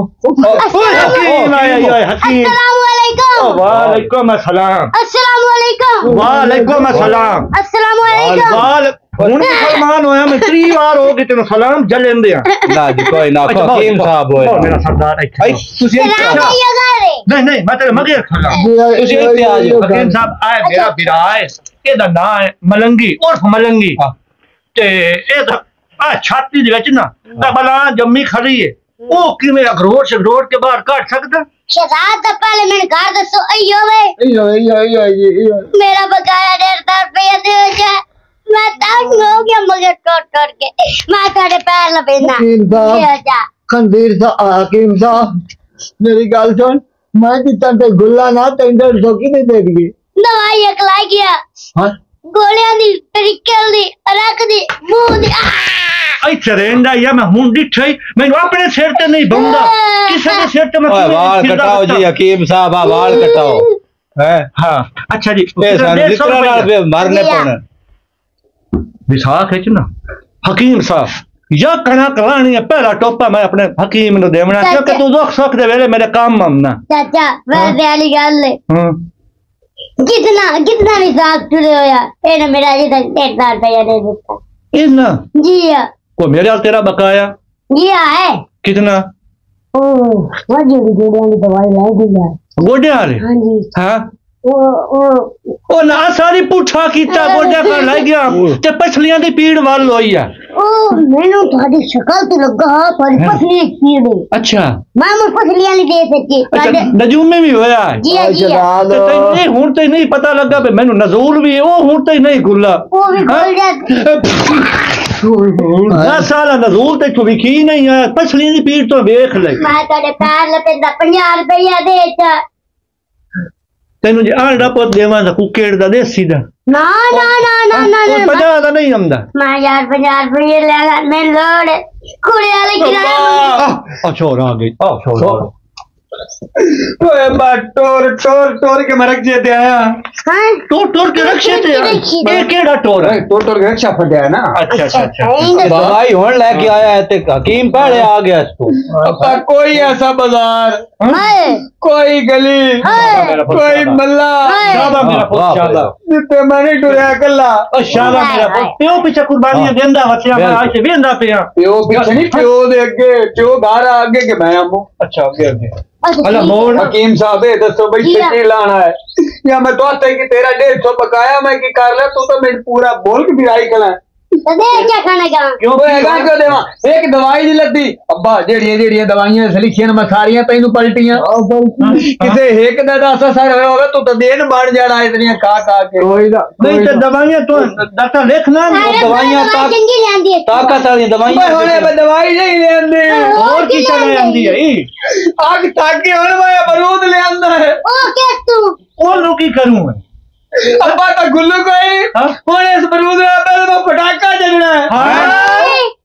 हकीम आया ये हकीम अस्सलामुअलैकुम वालेकुम अस्सलाम अस्सलामुअलैकुम वालेकुम अस्सलाम अस्सलामुअलैकुम वाल हुन मुसलमान होया मैं त्री बार हो गए तेनु सलाम जलेंदे आ ना जी कोई ना हकीम साहब होए मेरा सरदार आई तुसी सलाम भैया गारे नहीं नहीं मैं तेरे मगे खड़ा तुसी इत्थे आ जाओ हकीम साहब आए मेरा बिरा है एदा नाम है मलंगी उर्फ मलंगी ते एदा आ छाती दे विच ना ता बला जम्मी खड़ी है ओ किवें अखरोट शखरोट के बाहर काट सकदा शहजाद दा पहले मैंने घर दसो अयो वे यो यो यो यो मेरा बकाया डेढ़ सौ रुपया दे जा मैं तंग हो गया मगर टोट टोट के मैं तेरे पैर लपेटना हकीम दे साहब जा खंदीर साहब हकीम साहब मेरी गल सुन मैं जितना ते गुल्ला ना टेंडर सौकी नहीं दे दी दवाई अकला गया हां गोलियां दी तरीके दी रख दी मुंह दी आई चरेंदा या मैं हुन डिठई मैनू अपने सिर ते नहीं बंदा किसी के सिर ते मैं ओए वाल कटाओ जी हकीम साहब आ वाल कटाओ है हां अच्छा जी ए सन जितना नाल पे मरने पड़ने विसाख है ना हकीम साहब या कणा करानी है पहला टोपा मैं अपने हकीम नु देवना क्योंकि तू दुख सुख दे वेले मेरे काम आमना चाचा वैसे वाली गल है हां कितना कितना भी साग टुरे होया एने मेरा जी तक डेढ़ सौ रुपया दे दिता इतना जी हाँ को मेरे और तेरा बकाया जी हाँ है कितना ओ वो जी गोलियां की दवाई ला दी यार गोडे आ रहे हाँ जी हां ओ ओ ओ ना सारी पुठा कीता गोडे कर लग गया ते पछलियां दी पीड़ वाल होई है ओ मैंने थोड़ी शक्ल तो लगा पर पसली पीड़ नहीं अच्छा मैं मुझ पसलियां नहीं दे सकती अच्छा नजूम में भी होया है जी हाँ जी हाँ ते तैਨੂੰ नहीं हुन ते नहीं पता लगा बे मैनू नजूल भी है ओ हुन ते नहीं खुला वो भी खुल जाती दस साल नजूल ते तू विखी नहीं है पछलियां दी पीड़ तो देख ले मैं तेरे पैर लपेटा पचास रुपया दे चा तेनू जे आंडा पुत देवां ता कुकेड़ दा देसी दा ना ना ना ना ना ओ ना पचास दा नहीं आंदा मैं यार पचास रुपये लेगा मैं लोड़ कुड़े वाले किराया आ छोर आ गई आ छोर आ गई ओए बा टोर टोर टोर के मरक जे ते आया हाँ टोर टोर के रक्षे ते आया ए केड़ा टोर है टोट टोट के रक्षा फटिया है ना अच्छा अच्छा अच्छा दवाई होने लेके आया है ते हकीम पहले आ गया तू अपा कोई ऐसा बाजार हाय कोई गली हाय कोई मल्ला हाय शाबा मेरा पुत शाबा जिते मैंने टुरया कला ओ शाबा मेरा पुत प्यो पीछे कुर्बानियां देंदा वसिया मैं आज से वेंदा पिया प्यो पीछे नहीं प्यो दे अगे प्यो घर आगे के मैं आमू अच्छा आगे आगे अच्छा अला मोड़ हकीम साहब ये दसो भाई जी हाँ। छुट्टी लाना है या मैं तो आता कि तेरा डेढ़ सौ बकाया मैं की कर ले तू तो मैं पूरा बोल के बिराई कला तो दे क्या खाने का क्यों वो हैगा क्यों देवा एक दवाई दी लद्दी अब्बा जेड़ियां जेड़ियां दवाइयां लिखियां न मैं सारियां तैनू पलटियां किसे एक दा दस असर होया होवे तू तो दिन बन जाना इतनियां खा खा के कोई ना नहीं तो दवाइयां तो डॉक्टर लिखना दवाइयां ताक- चंगी लेंदी है ताकत वाली मैं दवाइयां हुणे मैं दवाई नहीं लेंदी और की चले आंदी है ई आग ताकि हुण मैं अमरूद ले आंदा है ओ के तू ओनू की करूं मैं अब्बा तो गुल्लू कोई हाँ? हुण इस अमरूद दे पहले मैं पटाखा जगना है हां